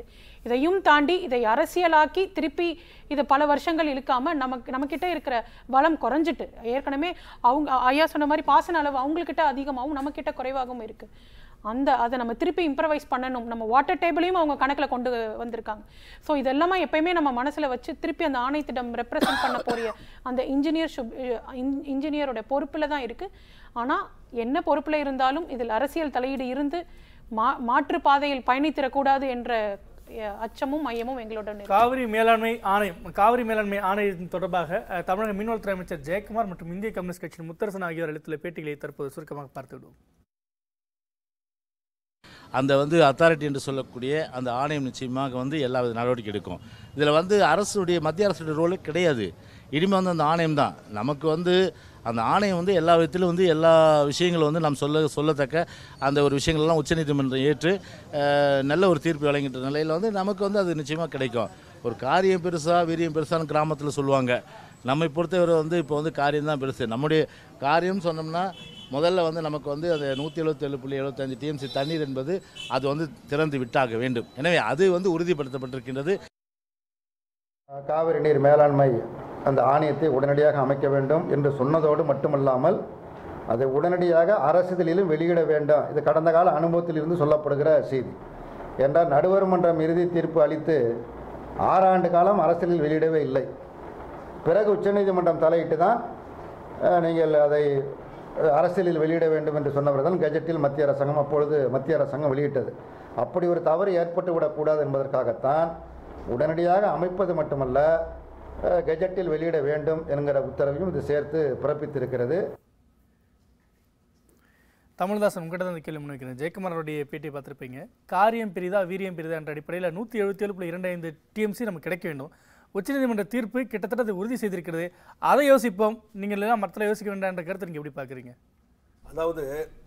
C: இதையும் தாண்டி இதை அரசியலாக்கி திருப்பி இது பல வருஷங்கள் இழுக்காம நமக்கு நம்மக்கிட்ட இருக்கிற வளம் குறைஞ்சிட்டு ஏற்கனவே அவங்க ஐயா சொன்ன மாதிரி பாசன அளவு அவங்கக்கிட்ட அதிகமாகவும் நம்மக்கிட்ட குறைவாகவும் இருக்கு. அந்த அதை நம்ம திருப்பி இம்ப்ரவைஸ் பண்ணணும். நம்ம வாட்டர் டேபிளையும் அவங்க கணக்கில் கொண்டு வந்திருக்காங்க. ஸோ இதெல்லாமே எப்பயுமே நம்ம மனசில் வச்சு திருப்பி அந்த ஆணையத்திடம் ரெப்ரசன்ட் பண்ண போறிய அந்த இன்ஜினியர் இன்ஜினியரோட பொறுப்பில் தான் இருக்குது. ஆனால் என்ன பொறுப்பில் இருந்தாலும் இதில் அரசியல் தலையீடு இருந்து மா மாற்று பாதையில் பயணித்திடக்கூடாது என்ற அச்சமும் மையமும் எங்களுடன்.
B: காவிரி மேலாண்மை ஆணையம் காவிரி மேலாண்மை ஆணையத்தின் தொடர்பாக தமிழக மீன்வளத்துறை அமைச்சர் ஜெயக்குமார் மற்றும் இந்திய கம்யூனிஸ்ட் கட்சியின் முத்தரசன் ஆகியோர் அளித்துள்ள பேட்டிகளை தற்போது சுருக்கமாக பார்த்து விடுவோம்.
T: அந்த வந்து அத்தாரிட்டி என்று சொல்லக்கூடிய அந்த ஆணையம் நிச்சயமாக வந்து எல்லா வித நடவடிக்கை எடுக்கும். இதில் வந்து அரசுடைய மத்திய அரசுடைய ரோலு கிடையாது. இனிமேல் வந்து அந்த ஆணையம் தான் நமக்கு வந்து அந்த ஆணையம் வந்து எல்லா விதத்திலும் வந்து எல்லா விஷயங்களும் வந்து நம்ம சொல்ல சொல்லத்தக்க அந்த ஒரு விஷயங்கள்லாம் உச்சநீதிமன்றம் ஏற்று நல்ல ஒரு தீர்ப்பு வழங்கின்ற நிலையில் வந்து நமக்கு வந்து அது நிச்சயமாக கிடைக்கும். ஒரு காரியம் பெருசாக வீரியம் பெருசான்னு கிராமத்தில் சொல்லுவாங்க. நம்மை பொறுத்தவரை வந்து இப்போ வந்து காரியம் தான் பெருசு. நம்முடைய காரியம் சொன்னோம்னா முதல்ல வந்து நமக்கு வந்து அந்த நூற்றி எழுபத்தேழு புள்ளி எழுபத்தஞ்சு டிஎம்சி தண்ணீர் என்பது அது வந்து திறந்து விட்டாக வேண்டும். எனவே அது வந்து உறுதிப்படுத்தப்பட்டிருக்கின்றது.
U: காவிரி நீர் மேலாண்மை அந்த ஆணையத்தை உடனடியாக அமைக்க வேண்டும் என்று சொன்னதோடு மட்டுமல்லாமல் அதை உடனடியாக அரசிதழிலும் வெளியிட வேண்டும். இது கடந்த கால அனுபவத்தில் இருந்து சொல்லப்படுகிற செய்தி. என்றால் நடுவர் மன்றம் இறுதி தீர்ப்பு அளித்து ஆறாண்டு காலம் அரசியலில் வெளியிடவே இல்லை. பிறகு உச்சநீதிமன்றம் தலையிட்டு தான் நீங்கள் அதை அரசியலில் வெளியிட வேண்டும் என்று சொன்னவர்கள் கெஜெட்டில் மத்திய அரசாங்கம் அப்பொழுது மத்திய அரசாங்கம் வெளியிட்டது. அப்படி ஒரு தவறு ஏற்பட்டு விடக்கூடாது என்பதற்காகத்தான் உடனடியாக அமைப்பது மட்டுமல்ல கெஜெட்டில் வெளியிட வேண்டும் என்கிற உத்தரவையும் இது சேர்த்து பிறப்பித்திருக்கிறது.
B: தமிழ்தாசன் உங்கள்கிட்ட தான் கேள்வி முன்வைக்கிறேன். ஜெயக்குமாரோடைய பேட்டியை பார்த்துருப்பீங்க. காரியம் பெரிதா வீரியம் பெரிதா என்ற அடிப்படையில் நூற்றி எழுபத்தி ஏழு புள்ளி இரண்டு ஐந்து டிஎம்சி நமக்கு கிடைக்க வேண்டும். உச்சநீதிமன்ற தீர்ப்பு கிட்டத்தட்ட அதை உறுதி செய்திருக்கிறது. அதை யோசிப்போம், நீங்கள் எல்லாம் மற்ற யோசிக்க வேண்டாம் என்ற கருத்தை நீங்கள் எப்படி பார்க்குறீங்க?
F: அதாவது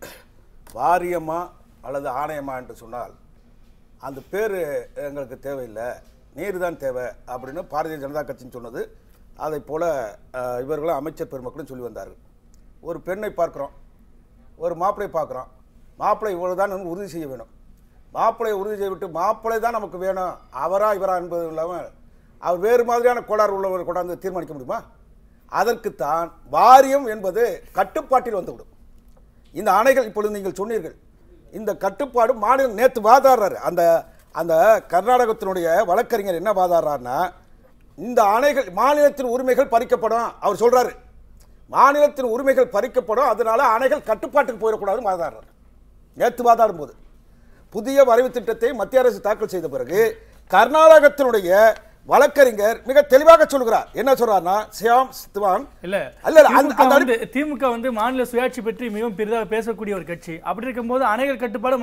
F: வாரியமா அல்லது ஆணையமா என்று சொன்னால் அந்த பேர் எங்களுக்கு தேவையில்லை, நீர் தான் தேவை அப்படின்னு பாரதிய ஜனதா கட்சின்னு சொன்னது. அதை போல் இவர்களும் அமைச்சர் பெருமக்களும் சொல்லி வந்தார்கள். ஒரு பெண்ணை பார்க்குறோம், ஒரு மாப்பிளை பார்க்குறோம், மாப்பிளை இவ்வளோ தான் நம்ம உறுதி செய்ய வேணும். மாப்பிளை உறுதி செய்துவிட்டு மாப்பிளை தான் நமக்கு வேணும், அவரா இவரா என்பது இல்லாமல் அவர் வேறு மாதிரியான கோளாறு உள்ளவர் கொண்டாந்து தீர்மானிக்க முடியுமா? அதற்குத்தான் வாரியம் என்பது கட்டுப்பாட்டில் வந்துவிடும். இந்த அணைகள் இப்பொழுது நீங்கள் சொன்னீர்கள், இந்த கட்டுப்பாடு மாநிலம் நேற்று வாதாடுறாரு. அந்த அந்த கர்நாடகத்தினுடைய வழக்கறிஞர் என்ன வாதாடுறாருன்னா, இந்த அணைகள் மாநிலத்தின் உரிமைகள் பறிக்கப்படும். அவர் சொல்றாரு மாநிலத்தின் உரிமைகள் பறிக்கப்படும், அதனால அணைகள் கட்டுப்பாட்டுக்கு போயிடக்கூடாதுன்னு வாதாடுறாரு. நேற்று வாதாடும் போது புதிய வரைவு திட்டத்தை மத்திய அரசு தாக்கல் செய்த பிறகு கர்நாடகத்தினுடைய வழக்கறிஞர் மிக தெளிவாக சொல்கிறார். என்ன சொல்றாருன்னா, சியாம் சித்வான்
B: இல்ல
F: இல்ல
B: திமுக வந்து மாநில சுயாட்சி பற்றி மிகவும் பெரிதாக பேசக்கூடிய ஒரு கட்சி. அப்படி இருக்கும்போது அணைகள் கட்டுப்பாடு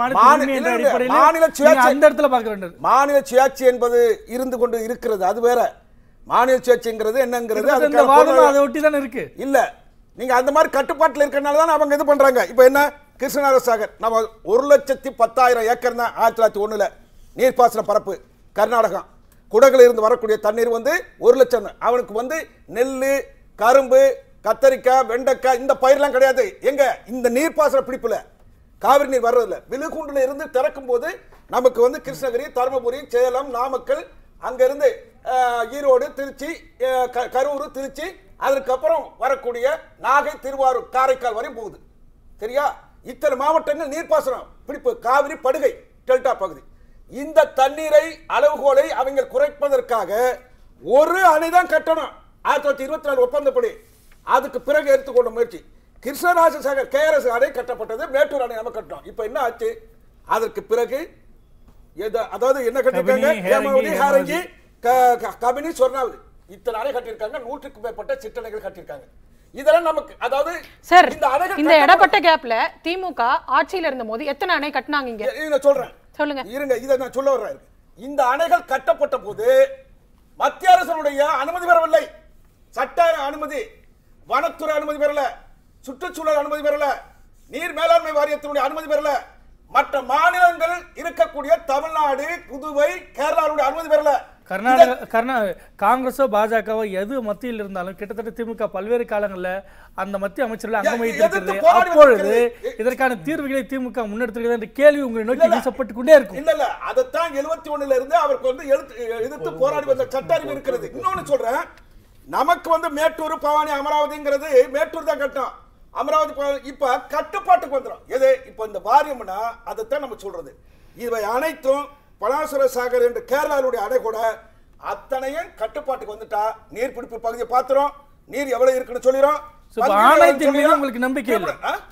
B: மாநில சுயாட்சி அந்த இடத்துல பார்க்க வேண்டியது.
F: மாநில சுயாட்சி என்பது இருந்து கொண்டு இருக்கிறது, அது வேற. மாநில சுயாட்சிங்கிறது என்னங்கிறது
B: அதை ஒட்டி தானே இருக்கு.
F: இல்ல நீங்க அந்த மாதிரி கட்டுப்பாட்டில் இருக்கிறனால தான் அவங்க இது பண்றாங்க. இப்ப என்ன கிருஷ்ணராஜசாகர் நம்ம ஒரு லட்சத்தி பத்தாயிரம் ஏக்கர் தான் ஆயிரத்தி தொள்ளாயிரத்தி ஒண்ணுல நீர்ப்பாசன பரப்பு கர்நாடகம். குடகுல இருந்து வரக்கூடிய தண்ணீர் வந்து ஒரு லட்சம். அவனுக்கு வந்து நெல், கரும்பு, கத்தரிக்காய், வெண்டைக்காய் இந்த பயிரெல்லாம் கிடையாது. எங்க இந்த நீர்ப்பாசன பிடிப்புல காவிரி நீர் வர்றதில்ல. விழுகுண்டுல இருந்து திறக்கும் போது நமக்கு வந்து கிருஷ்ணகிரி, தருமபுரி, சேலம், நாமக்கல், அங்கிருந்து ஈரோடு, திருச்சி, கரூர், திருச்சி, அதுக்கப்புறம் வரக்கூடிய நாகை, திருவாரூர், காரைக்கால் வரையும் போகுது. சரியா? இத்தனை மாவட்டங்கள் நீர்ப்பாசனம் பிடிப்பு காவிரி படுகை டெல்டா பகுதி. இந்த தண்ணீரை அளவுகோலை அவங்க குறைப்பதற்காக ஒரு அணை தான் கட்டணும். ஆயிரத்தி தொள்ளாயிரத்தி இருபத்தி நாலு ஒப்பந்தப்படி. அதுக்கு பிறகு எடுத்துக்கொண்ட முயற்சி கிருஷ்ணராஜசாகர் கேஆர்எஸ் அணை கட்டப்பட்டது, மேட்டூர் அணை நம்ம கட்டணும். இப்ப என்ன ஆச்சு? அதற்கு பிறகு அதாவது என்ன கட்டிருக்காங்க, ஹேமாவதி, ஹாரங்கி, கபினி, சொர்ணாவதி இத்தனை அணை கட்டியிருக்காங்க. நூற்றுக்கும் மேற்பட்ட சிற்றணைகள் கட்டியிருக்காங்க. இதெல்லாம் நமக்கு அதாவது
C: சார் இந்த இடப்பட்ட கேப்ல திமுக ஆட்சியில இருந்த போது எத்தனை அணை கட்டினாங்க? இங்க
F: நான் சொல்றேன்,
C: சொல்லுங்க
F: இருங்க, இதை நான் சொல்ல வர்றேன். இந்த அணைகள் கட்டப்பட்ட போது மத்திய அரசுடைய அனுமதி பெறவில்லை. சட்ட அனுமதி, வனத்துறை அனுமதி பெறல, சுற்றுச்சூழல் அனுமதி பெறல, நீர் மேலாண்மை வாரியத்தினுடைய அனுமதி பெறல, மற்ற மாநிலங்கள் இருக்கக்கூடிய தமிழ்நாடு, புதுவை, கேரளாவுடைய அனுமதி பெறல.
B: கர்நாடக கர்நா காங்கிரஸோ பாஜகவோ எது மத்தியில் இருந்தாலும் கிட்டத்தட்ட திமுக பல்வேறு காலங்களில் அந்த மத்திய அமைச்சர்கள் அங்கம் வகித்திருக்கிறது. அப்பொழுது இதற்கான தீர்வுகளை திமுக முன்னெடுத்திருக்கிறது என்ற கேள்வி உங்களை நோக்கி வீசப்பட்டு கொண்டே இருக்கும்.
F: இல்ல இல்ல அதைத்தான் எழுபத்தி ஒண்ணுல இருந்து அவருக்கு வந்து எதிர்த்து போராடி வந்த சட்ட அறிவு இருக்கிறது. இன்னொன்னு சொல்றேன், நமக்கு வந்து மேட்டூர் பவானி அமராவதிங்கிறது மேட்டூர் தான் கட்டம், அமராவதி இப்ப கட்டுப்பாட்டுக்கு வந்துடும். எது இப்ப இந்த வாரியம்னா அதைத்தான் நம்ம சொல்றது. இவை அனைத்தும் பலாசுர சாகர் என்று கேரளாவுடைய அணை கூட அத்தனையும் கட்டுப்பாட்டுக்கு வந்துட்டா நீர்பிடிப்பு பகுதியை பாத்துறோம், நீர் எவ்வளவு இருக்குன்னு சொல்லிரும்.
B: உங்களுக்கு நம்பிக்கை இல்லை?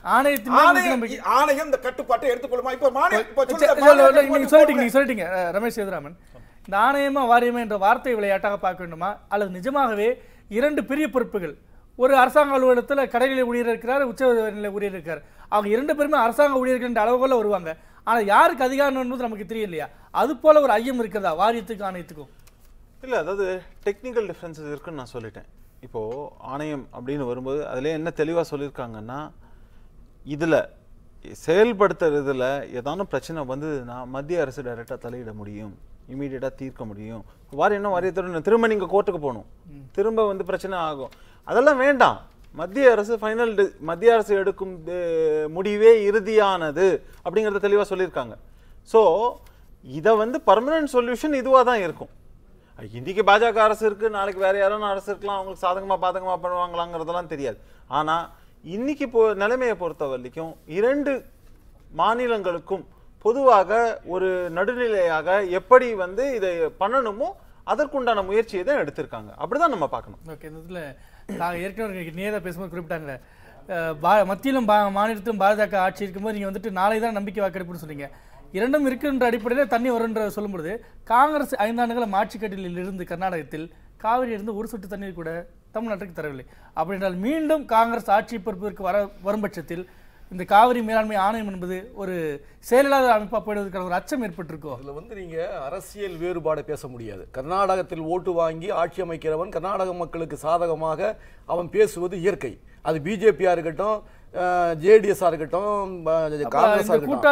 F: ஆணையம் இந்த கட்டுப்பாட்டை எடுத்துக்கொள்ளுமா? இப்ப
B: சொல்லிட்டீங்க சொல்லிட்டீங்க ரமேஷ் சேதுராமன், இந்த ஆணையமா வாரியமா என்ற வார்த்தை விளையாட்டாக பார்க்க வேண்டுமா அல்லது நிஜமாகவே இரண்டு பெரிய பொறுப்புகள், ஒரு அரசாங்க அலுவலகத்தில் கடைநிலை ஊழியர் இருக்கிறார், உச்ச நிலை ஊழியர் இருக்கார், அவங்க இரண்டு பேருமே அரசாங்க ஊழியர்கள் என்ற அளவுகோல வருவாங்க. ஆனா யாருக்கு அதிகாரம் என்பது நமக்கு தெரியலையா? அது போல ஒரு ஐயம் இருக்கிறதா வாரியத்துக்கு ஆணையத்துக்கும்?
E: இல்லை, அதாவது டெக்னிக்கல் டிஃப்ரென்சஸ் இருக்குன்னு நான் சொல்லிட்டேன். இப்போது ஆணையம் அப்படின்னு வரும்போது அதில் என்ன தெளிவாக சொல்லியிருக்காங்கன்னா, இதில் செயல்படுத்துறதுல ஏதானும் பிரச்சனை வந்ததுன்னா மத்திய அரசு டைரெக்டாக தலையிட முடியும், இமீடியட்டாக தீர்க்க முடியும். வாரியம்னா வாரியத்தோட திரும்ப நீங்கள் கோர்ட்டுக்கு போகணும், திரும்ப வந்து பிரச்சனை ஆகும். அதெல்லாம் வேண்டாம். மத்திய அரசு ஃபைனல் மத்திய அரசு எடுக்கும் முடிவே இறுதியானது அப்படிங்கிறத தெளிவாக சொல்லியிருக்காங்க. ஸோ இதை வந்து பர்மனன்ட் சொல்யூஷன் இதுவாக தான் இருக்கும். இன்னைக்கு பாஜக அரசு இருக்குது, நாளைக்கு வேறு யாரும் அரசு இருக்கலாம், அவங்களுக்கு சாதகமாக பாதகமாக பண்ணுவாங்களாங்கிறதெல்லாம் தெரியாது. ஆனால் இன்னைக்கு போ நிலைமையை பொறுத்த வரைக்கும் இரண்டு மாநிலங்களுக்கும் பொதுவாக ஒரு நடுநிலையாக எப்படி வந்து இதை பண்ணணுமோ அதற்குண்டான முயற்சியை தான் எடுத்திருக்காங்க. அப்படிதான் நம்ம பார்க்கணும்.
B: ஓகே, இந்த இதில் நான் ஏற்கனவே நேராக பேசும்போது குறிப்பிட்டாங்க, மத்தியிலும் மாநிலத்திலும் பாஜக ஆட்சி இருக்கும்போது நீங்கள் வந்துட்டு நாளை தான் நம்பிக்கை வாக்கெடுப்புன்னு சொன்னீங்க. இரண்டும் இருக்குன்ற அடிப்படையில் தண்ணி வரும்ன்ற சொல்லும்போது காங்கிரஸ் ஐந்தாண்டுகளும் ஆட்சி கட்டிலில் இருந்து கர்நாடகத்தில் காவிரி இருந்து ஒரு சொட்டு தண்ணீர் கூட தமிழ்நாட்டுக்கு தரவில்லை. அப்படி என்றால் மீண்டும் காங்கிரஸ் ஆட்சி பொறுப்பதற்கு வர வரும் பட்சத்தில் இந்த காவிரி மேலாண்மை ஆணையம் என்பது ஒரு செயலில்லாத அமைப்பாக போயிடுவதற்கான ஒரு அச்சம் ஏற்பட்டிருக்கோம்.
D: அதில் வந்து நீங்கள் அரசியல் வேறுபாடை பேச முடியாது. கர்நாடகத்தில் ஓட்டு வாங்கி ஆட்சி அமைக்கிறவன் கர்நாடக மக்களுக்கு சாதகமாக அவன் பேசுவது இயற்கை. அது பிஜேபியா இருக்கட்டும், ஜேடிஎஸ்ஆ இருக்கட்டும், காங்கிரஸ்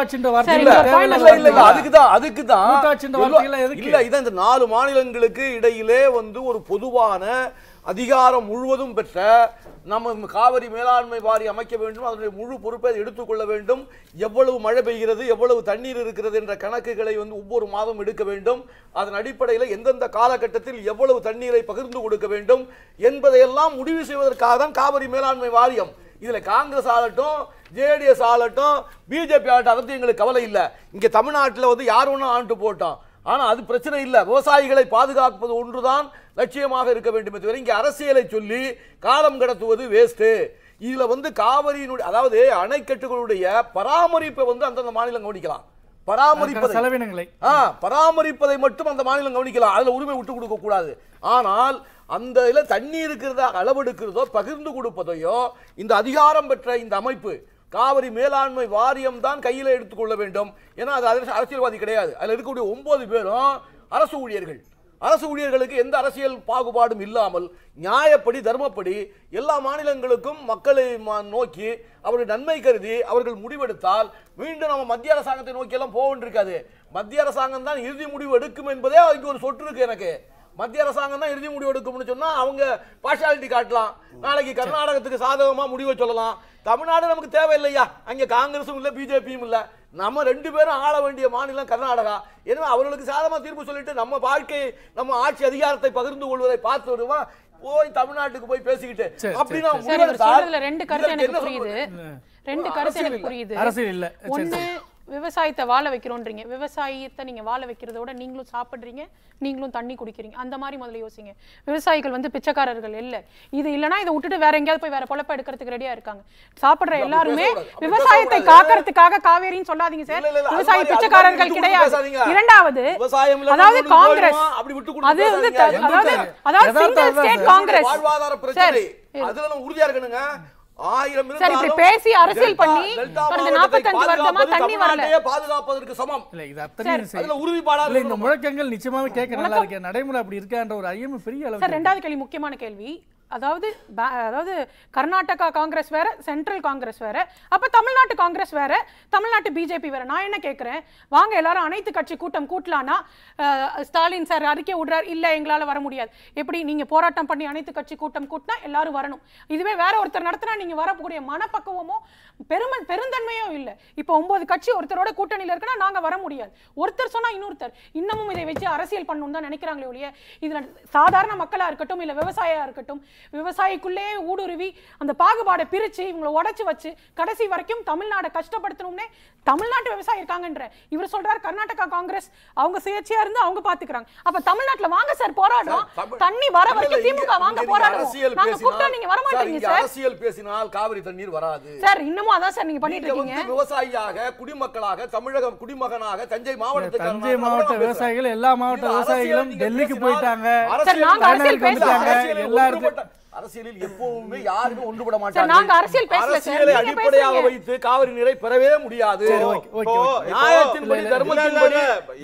D: அதுக்குதான் அதுக்குதான் இல்ல இதான் இந்த நாலு மாநிலங்களுக்கு இடையிலே வந்து ஒரு பொதுவான அதிகாரம் முழுவதும் பெற்ற நம்ம காவிரி மேலாண்மை வாரி அமைக்க வேண்டும், அதனுடைய முழு பொறுப்பை எடுத்துக்கொள்ள வேண்டும். எவ்வளவு மழை பெய்கிறது, எவ்வளவு தண்ணீர் இருக்கிறது என்ற கணக்குகளை வந்து ஒவ்வொரு மாதம் எடுக்க வேண்டும். அதன் அடிப்படையில் எந்தெந்த காலகட்டத்தில் எவ்வளவு தண்ணீரை பகிர்ந்து கொடுக்க வேண்டும் என்பதையெல்லாம் முடிவு செய்வதற்காக தான் காவிரி மேலாண்மை வாரியம். இதுல காங்கிரஸ் ஆளட்டும், ஜேடிஎஸ் ஆளட்டும், பிஜேபி ஆளட்டும், அதற்கு எங்களுக்கு கவலை இல்லை. இங்க தமிழ்நாட்டில் வந்து யார் ஒன்றும் ஆண்டு போட்டோம், ஆனா அது பிரச்சனை இல்லை. விவசாயிகளை பாதுகாப்பது ஒன்றுதான் லட்சியமாக இருக்க வேண்டும். இதுவரை இங்கே அரசியலை சொல்லி காலம் கடத்துவது வேஸ்ட். இதுல வந்து காவிரியினுடைய அதாவது அணைக்கட்டுகளுடைய பராமரிப்பை வந்து அந்தந்த மாநிலம் கவனிக்கலாம். பராமரிப்பதை
B: செலவினங்களை
D: பராமரிப்பதை மட்டும் அந்த மாநிலம் கவனிக்கலாம். அதுல உரிமை விட்டு கொடுக்க கூடாது. ஆனால் அந்த இதுல தண்ணி இருக்கிறதா அளவெடுக்கிறதோ பகிர்ந்து கொடுப்பதையோ இந்த அதிகாரம் பெற்ற இந்த அமைப்பு காவிரி மேலாண்மை வாரியம் தான் கையில எடுத்துக்கொள்ள வேண்டும். ஏன்னா அது அரசியல்வாதி கிடையாது. அதுல இருக்கக்கூடிய ஒன்பது பேரும் அரசு ஊழியர்கள். அரசு ஊழியர்களுக்கு எந்த அரசியல் பாகுபாடும் இல்லாமல் நியாயப்படி தர்மப்படி எல்லா மாநிலங்களுக்கும் மக்களை நோக்கி அவருடைய நன்மை கருதி அவர்கள் முடிவெடுத்தால் மீண்டும் நம்ம மத்திய அரசாங்கத்தை நோக்கி எல்லாம் போக வேண்டியிருக்காது. மத்திய அரசாங்கம் தான் இறுதி முடிவு எடுக்கும் என்பதே அதுக்கு ஒரு சொட்டு இருக்கு. எனக்கு மத்திய அரசாங்கம் தான் இறுதி முடிவு எடுக்கும்னு சொன்னா அவங்க பார்ஷாலிட்டி காட்டலாம். நாளைக்கு கர்நாடகத்துக்கு சாதகமா முடிவை சொல்லலாம். தமிழ்நாடு நமக்கு தேவையில்லையா, அங்க காங்கிரஸும் இல்ல பிஜேபியும் இல்ல, நம்ம ரெண்டு பேரும் ஆள வேண்டிய மாநிலம் கர்நாடகா. எனவே அவர்களுக்கு சாதகமா தீர்ப்பு சொல்லிட்டு நம்ம வாழ்க்கை நம்ம ஆட்சி அதிகாரத்தை பகிர்ந்து கொள்வதை பார்த்து வருவோம். போய் தமிழ்நாட்டுக்கு போய் பேசிக்கிட்டு அப்படின்னா
C: ரெண்டு கருத்து எனக்கு புரியுது. ரெண்டு கருத்து எனக்கு புரியுது.
B: அரசியல் இல்ல,
C: ஒண்ணு விவசாயத்தை வாழ வைக்கிறோன்றீங்க, விவசாயத்தை நீங்க வாழ வைக்கிறதோட நீங்களும் சாப்பிடுறீங்க, நீங்களும் தண்ணி குடிக்கிறீங்க. அந்த மாதிரி முதல்ல யோசிங்க. விவசாயிகள் வந்து பிச்சைக்காரர்கள் இல்ல. இது இல்லைன்னா இதை விட்டுட்டு வேற எங்கேயாவது போய் வேற பொழப்ப எடுக்கிறதுக்கு ரெடியா இருக்காங்க. சாப்பிடுற எல்லாருமே விவசாயத்தை காக்கிறதுக்காக காவேரின்னு சொல்லாதீங்க சார். விவசாயி பிச்சைக்காரர்கள் கிடையாது. இரண்டாவது அதாவது காங்கிரஸ் அது வந்து அதாவது அதாவது சிங்கிள் ஸ்டேட் காங்கிரஸ்
D: அதுல உறுதியா இருக்கணுங்க. ஆயிரம்
C: பேசி அரசியல் பண்ணி நாற்பத்தஞ்சு வருஷமா தண்ணி வரல
D: பாதுகாப்பதற்கு சமம்
B: இல்ல. இது அத்தனை உறுதிப்பாடா இந்த முழக்கங்கள் நிச்சயமாக கேட்க நல்லா இருக்கு. நடைமுறை அப்படி இருக்கான்ற ஒரு ஐயம் பெரிய அளவு.
C: சார் ரெண்டாவது கேள்வி, முக்கியமான கேள்வி, அதாவது அதாவது கர்நாடகா காங்கிரஸ் வேற, சென்ட்ரல் காங்கிரஸ் வேற, அப்ப தமிழ்நாட்டு காங்கிரஸ் வேற, தமிழ்நாட்டு பிஜேபி வேற. நான் என்ன கேட்கிறேன், வாங்க எல்லாரும் அனைத்து கட்சி கூட்டம் கூட்டலானா ஸ்டாலின் சார் அறிக்கை விடுறார், இல்ல எங்களால வர முடியாது. எப்படி நீங்க போராட்டம் பண்ணி அனைத்து கட்சி கூட்டம் கூட்டினா எல்லாரும் வரணும். இதுவே வேற ஒருத்தர் நடத்தினா நீங்க வரக்கூடிய மனப்பக்குவமோ பெருமை பெருந்தன்மையோ இல்ல. இப்ப ஒன்பது கட்சி ஒருத்தரோட கூட்டணியில இருக்குன்னா நாங்க வர முடியாது. ஒருத்தர் சொன்னா இன்னொருத்தர் இன்னமும் இதை வச்சு அரசியல் பண்ணணும் தான் நினைக்கிறாங்களே ஒழிய இதுல சாதாரண மக்களா இருக்கட்டும் இல்ல விவசாயியா இருக்கட்டும், விவசாயிக்குள்ளே ஊடுருவி அந்த பாகுபாடை பிரிச்சு இவங்களை உடைச்சு வச்சு கடைசி வரைக்கும் தமிழ்நாடு கஷ்டப்படுத்தணும்னே தமிழ்நாட்டு விவசாயி இருக்காங்கன்ற இவர் சொல்றாரு. கர்நாடகா காங்கிரஸ் அவங்க சுயேட்சையா இருந்து அவங்க பாத்துக்கிறாங்க. அப்ப தமிழ்நாட்டுல வாங்க சார் போராடுறோம், தண்ணி வர வரைக்கும் திமுக வாங்க போராடுறோம். நாங்க கூப்பிட்டா நீங்க வர மாட்டீங்க சார்.
D: அரசியல் பேசினால் காவிரி தண்ணீர் வராது
C: சார். இன்னமும் அதான் சார் நீங்க பண்ணிட்டு இருக்கீங்க.
D: விவசாயியாக குடிமக்களாக தமிழக குடிமகனாக தஞ்சை மாவட்டத்துக்கு
B: தஞ்சை மாவட்ட விவசாயிகள் எல்லா மாவட்ட விவசாயிகளும் டெல்லிக்கு போயிட்டாங்க.
D: அரசியலில் எப்பவுமே யாருமே ஒன்றுபட மாட்டாங்க. அரசியலை அடிப்படையாக வைத்து காவிரி நீரை பெறவே முடியாது. நியாயத்தின்படி தர்மத்தின்படி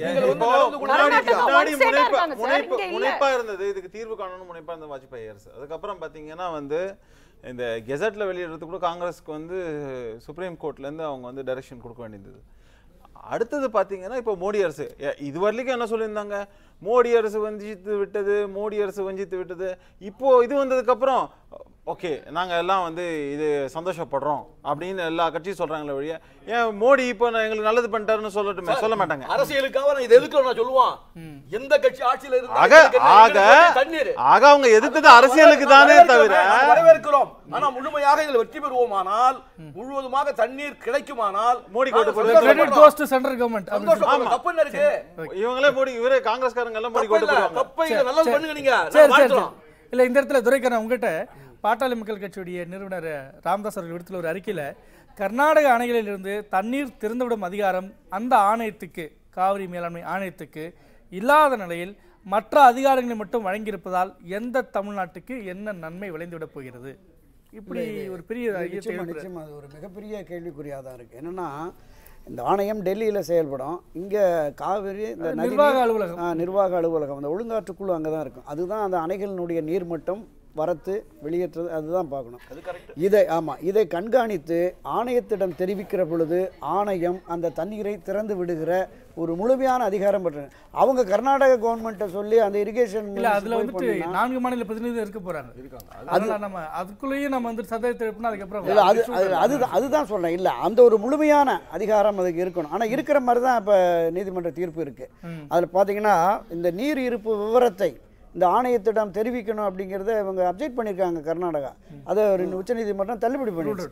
E: முனைப்பா இருந்தது, இதுக்கு தீர்வு காணணும் முனைப்பா இருந்த வாஜ்பாய் அரசு. அதுக்கப்புறம் பாத்தீங்கன்னா வந்து இந்த கெசட்ல வெளியிடுறதுக்கு கூட காங்கிரஸ்க்கு வந்து சுப்ரீம் கோர்ட்ல இருந்து அவங்க வந்து டைரக்ஷன் கொடுக்க வேண்டியது. அடுத்தது பாத்தீங்கன்னா இப்போ மோடி அரசு இது வரைக்கும் என்ன சொல்லியிருந்தாங்க, மோடி அரசு வஞ்சித்து விட்டது, மோடி அரசு வஞ்சித்து விட்டது. இப்போ இது வந்ததுக்கு அப்புறம் ஓகே நாங்க எல்லாம் வந்து இது சந்தோஷப்படுறோம் அப்படின்னு எல்லா கட்சியும் சொல்றாங்களே வழியா, ஏன் மோடி இப்போ எங்களுக்கு நல்லது பண்ணிட்டாருன்னு சொல்லட்டுமே, சொல்ல மாட்டாங்க.
D: அரசியலுக்காக நான் இது எதுக்கு நான் சொல்லுவான், எந்த கட்சி ஆட்சியில இருந்தா
E: ஆக ஆக அவங்க எதிர்த்தது அரசியலுக்கு தானே தவிர
D: வரவேற்கிறோம். ஆனா முழுமையாக இதில் வெற்றி பெறுவோமானால், முழுவதுமாக தண்ணீர் கிடைக்குமானால்
E: Modi got
B: credit goes to central government.
D: தப்பு என்ன இருக்கு?
E: இவங்களே மோடி இவரே காங்கிரஸ்காரங்க எல்லாம் மோடி கோட் போடுவாங்க.
D: தப்பு இல்ல, நல்லது பண்ணுங்க நீங்க.
B: இல்ல இந்த இடத்துல துரைக்கண்ணன் உங்ககிட்ட பாட்டாளி மக்கள் கட்சியுடைய நிறுவனர் ராமதாஸ் அவர்கள் விடுத்துள்ள ஒரு அறிக்கையில் கர்நாடக அணைகளிலிருந்து தண்ணீர் திறந்துவிடும் அதிகாரம் அந்த ஆணையத்துக்கு, காவிரி மேலாண்மை ஆணையத்துக்கு இல்லாத நிலையில் மற்ற அதிகாரங்களை மட்டும் வழங்கியிருப்பதால் எந்த தமிழ்நாட்டுக்கு என்ன நன்மை விளைந்துவிடப் போகிறது? இப்படி ஒரு பெரிய
G: நிச்சயமா அது ஒரு மிகப்பெரிய கேள்விக்குறியாக தான் இருக்குது. என்னென்னா இந்த ஆணையம் டெல்லியில் செயல்படும், இங்கே காவிரி இந்த
B: நிர்வாக அலுவலகம்
G: நிர்வாக அலுவலகம் அந்த ஒழுங்காற்றுக்குழு அங்கே தான் இருக்கும். அதுதான் அந்த அணைகளினுடைய நீர்மட்டம் வரத்து வெளியேற்றது, அதுதான் பார்க்கணும். இதை ஆமாம் இதை கண்காணித்து ஆணையத்திடம் தெரிவிக்கிற பொழுது ஆணையம் அந்த தண்ணீரை திறந்து விடுகிற ஒரு முழுமையான அதிகாரம் பெற்ற அவங்க கர்நாடக கவர்மெண்ட்டை சொல்லி அந்த இரிகேஷன்
B: இல்லை அதில் வந்துட்டு நான்கு மாநில பிரதிநிதிகள் இருக்க போகிறாங்க. அதனால நம்ம அதுக்குள்ளேயே நம்ம வந்து சதவீதத்தை எடுப்போம்னா அதுக்கப்புறம்
G: இல்லை அது அதுதான் அதுதான் சொல்கிறேன். இல்லை அந்த ஒரு முழுமையான அதிகாரம் அதுக்கு இருக்கணும். ஆனால் இருக்கிற மாதிரி தான் இப்போ நீதிமன்ற தீர்ப்பு இருக்குது. அதில் பார்த்தீங்கன்னா இந்த நீர் இருப்பு விவரத்தை இந்த ஆணையத்திடம் தெரிவிக்கணும் அப்படிங்கிறத இவங்க அப்டேட் பண்ணியிருக்காங்க கர்நாடகா. அதை ஒரு உச்சநீதிமன்றம் தள்ளுபடி பண்ணிடுச்சு.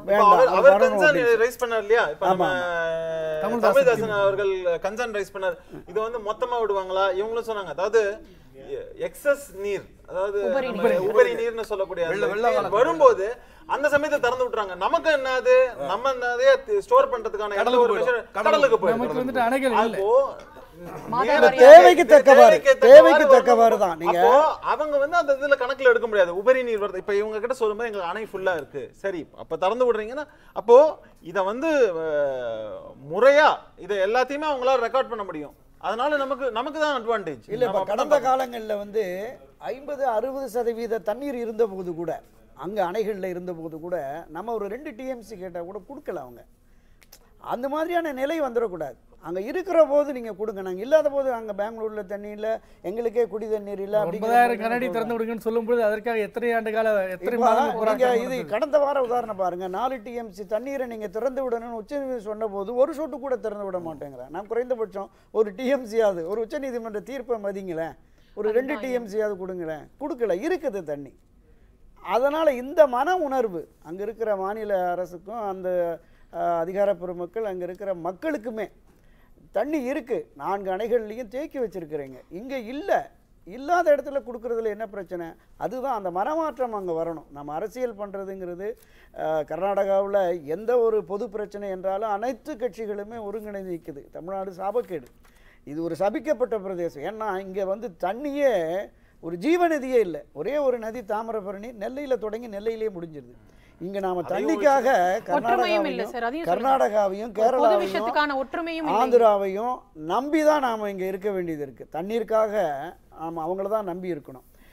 E: தமிழ்தாசன் அவர்கள் கன்சர்ன் ரைஸ் பண்ணார். இது வந்து மொத்தமா விடுவாங்களா இவங்களும் சொன்னாங்க. அதாவது எக்ஸஸ் நீர், அதாவது உபரி நீர்னு சொல்லக்கூடிய வரும்போது அந்த சமயத்தை திறந்து விட்டுறாங்க. நமக்கு என்னது, நம்ம என்னதே ஸ்டோர் பண்றதுக்கான கடலுக்கு போய்
G: தேவைக்கு தக்கவாறு தேவைக்கு தக்கவாறு தான். நீங்க
E: அவங்க வந்து அந்த இதுல கணக்குல எடுக்க முடியாது. உபரி நீர் வருது. இப்ப இவங்க கிட்ட சொல்லும்போது எங்களுக்கு அணை ஃபுல்லா இருக்கு, சரி அப்ப திறந்து விடுறீங்கன்னா அப்போ இத வந்து முறையா இதை எல்லாத்தையுமே அவங்களால ரெக்கார்ட் பண்ண முடியும். அதனால நமக்கு நமக்கு தான் அட்வான்டேஜ்.
G: இல்ல இப்ப கடந்த காலங்கள்ல வந்து ஐம்பது அறுபது சதவீத தண்ணீர் இருந்த போது கூட, அங்க அணைகள்ல இருந்த போது கூட நம்ம ஒரு ரெண்டு டிஎம்சி கேட்டா கூட கொடுக்கல. அவங்க அந்த மாதிரியான நிலை வந்துடக்கூடாது. அங்கே இருக்கிற போது நீங்கள் கொடுங்க, நாங்கள் இல்லாத போது அங்கே பெங்களூரில் தண்ணி இல்லை, எங்களுக்கே குடி தண்ணீர் இல்லை
B: ஒன்பதாயிரம் கனடி திறந்து விடுங்கன்னு சொல்லும்போது அதற்காக எத்தனை ஆண்டு கால எத்தனை
G: இது கடந்த வார உதாரணம் பாருங்கள். நாலு டிஎம்சி தண்ணீரை நீங்கள் திறந்து விடணும்னு உச்சநீதிமன்றம் சொன்ன போது ஒரு சொட்டு கூட திறந்து விட மாட்டேங்கிறேன். நான் குறைந்தபட்சம் ஒரு டிஎம்சியாவது ஒரு உச்சநீதிமன்ற தீர்ப்பை மதிங்களேன், ஒரு ரெண்டு டிஎம்சியாவது கொடுங்களேன். கொடுக்கல, இருக்குது தண்ணி. அதனால் இந்த மன உணர்வு அங்கே இருக்கிற மாநில அரசுக்கும் அந்த அதிகார பெருமக்கள் அங்கே இருக்கிற மக்களுக்குமே தண்ணி இருக்குது, நான்கு அணைகள்லையும் தேக்கி வச்சுருக்கிறீங்க, இங்கே இல்லை, இல்லாத இடத்துல கொடுக்குறதுல என்ன பிரச்சனை? அதுதான் அந்த மனமாற்றம் அங்கே வரணும். நம்ம அரசியல் பண்ணுறதுங்கிறது கர்நாடகாவில் எந்த ஒரு பொது பிரச்சனை என்றாலும் அனைத்து கட்சிகளுமே ஒருங்கிணைந்து நிற்குது. தமிழ்நாடு சாபக்கேடு, இது ஒரு சபிக்கப்பட்ட பிரதேசம். ஏன்னா இங்கே வந்து தண்ணியே ஒரு ஜீவநதியே இல்லை. ஒரே ஒரு நதி தாமிரபரணி, நெல்லையில் தொடங்கி நெல்லையிலேயே முடிஞ்சிருது. இங்க நாம தண்ணிக்காக கர்நாடகாவையும் கேரளாவையும் ஆந்திராவையும் நம்பி தான் நாம இங்க இருக்க வேண்டியது இருக்கு. தண்ணீருக்காக நாம அவங்கள தான் நம்பி இருக்கணும்.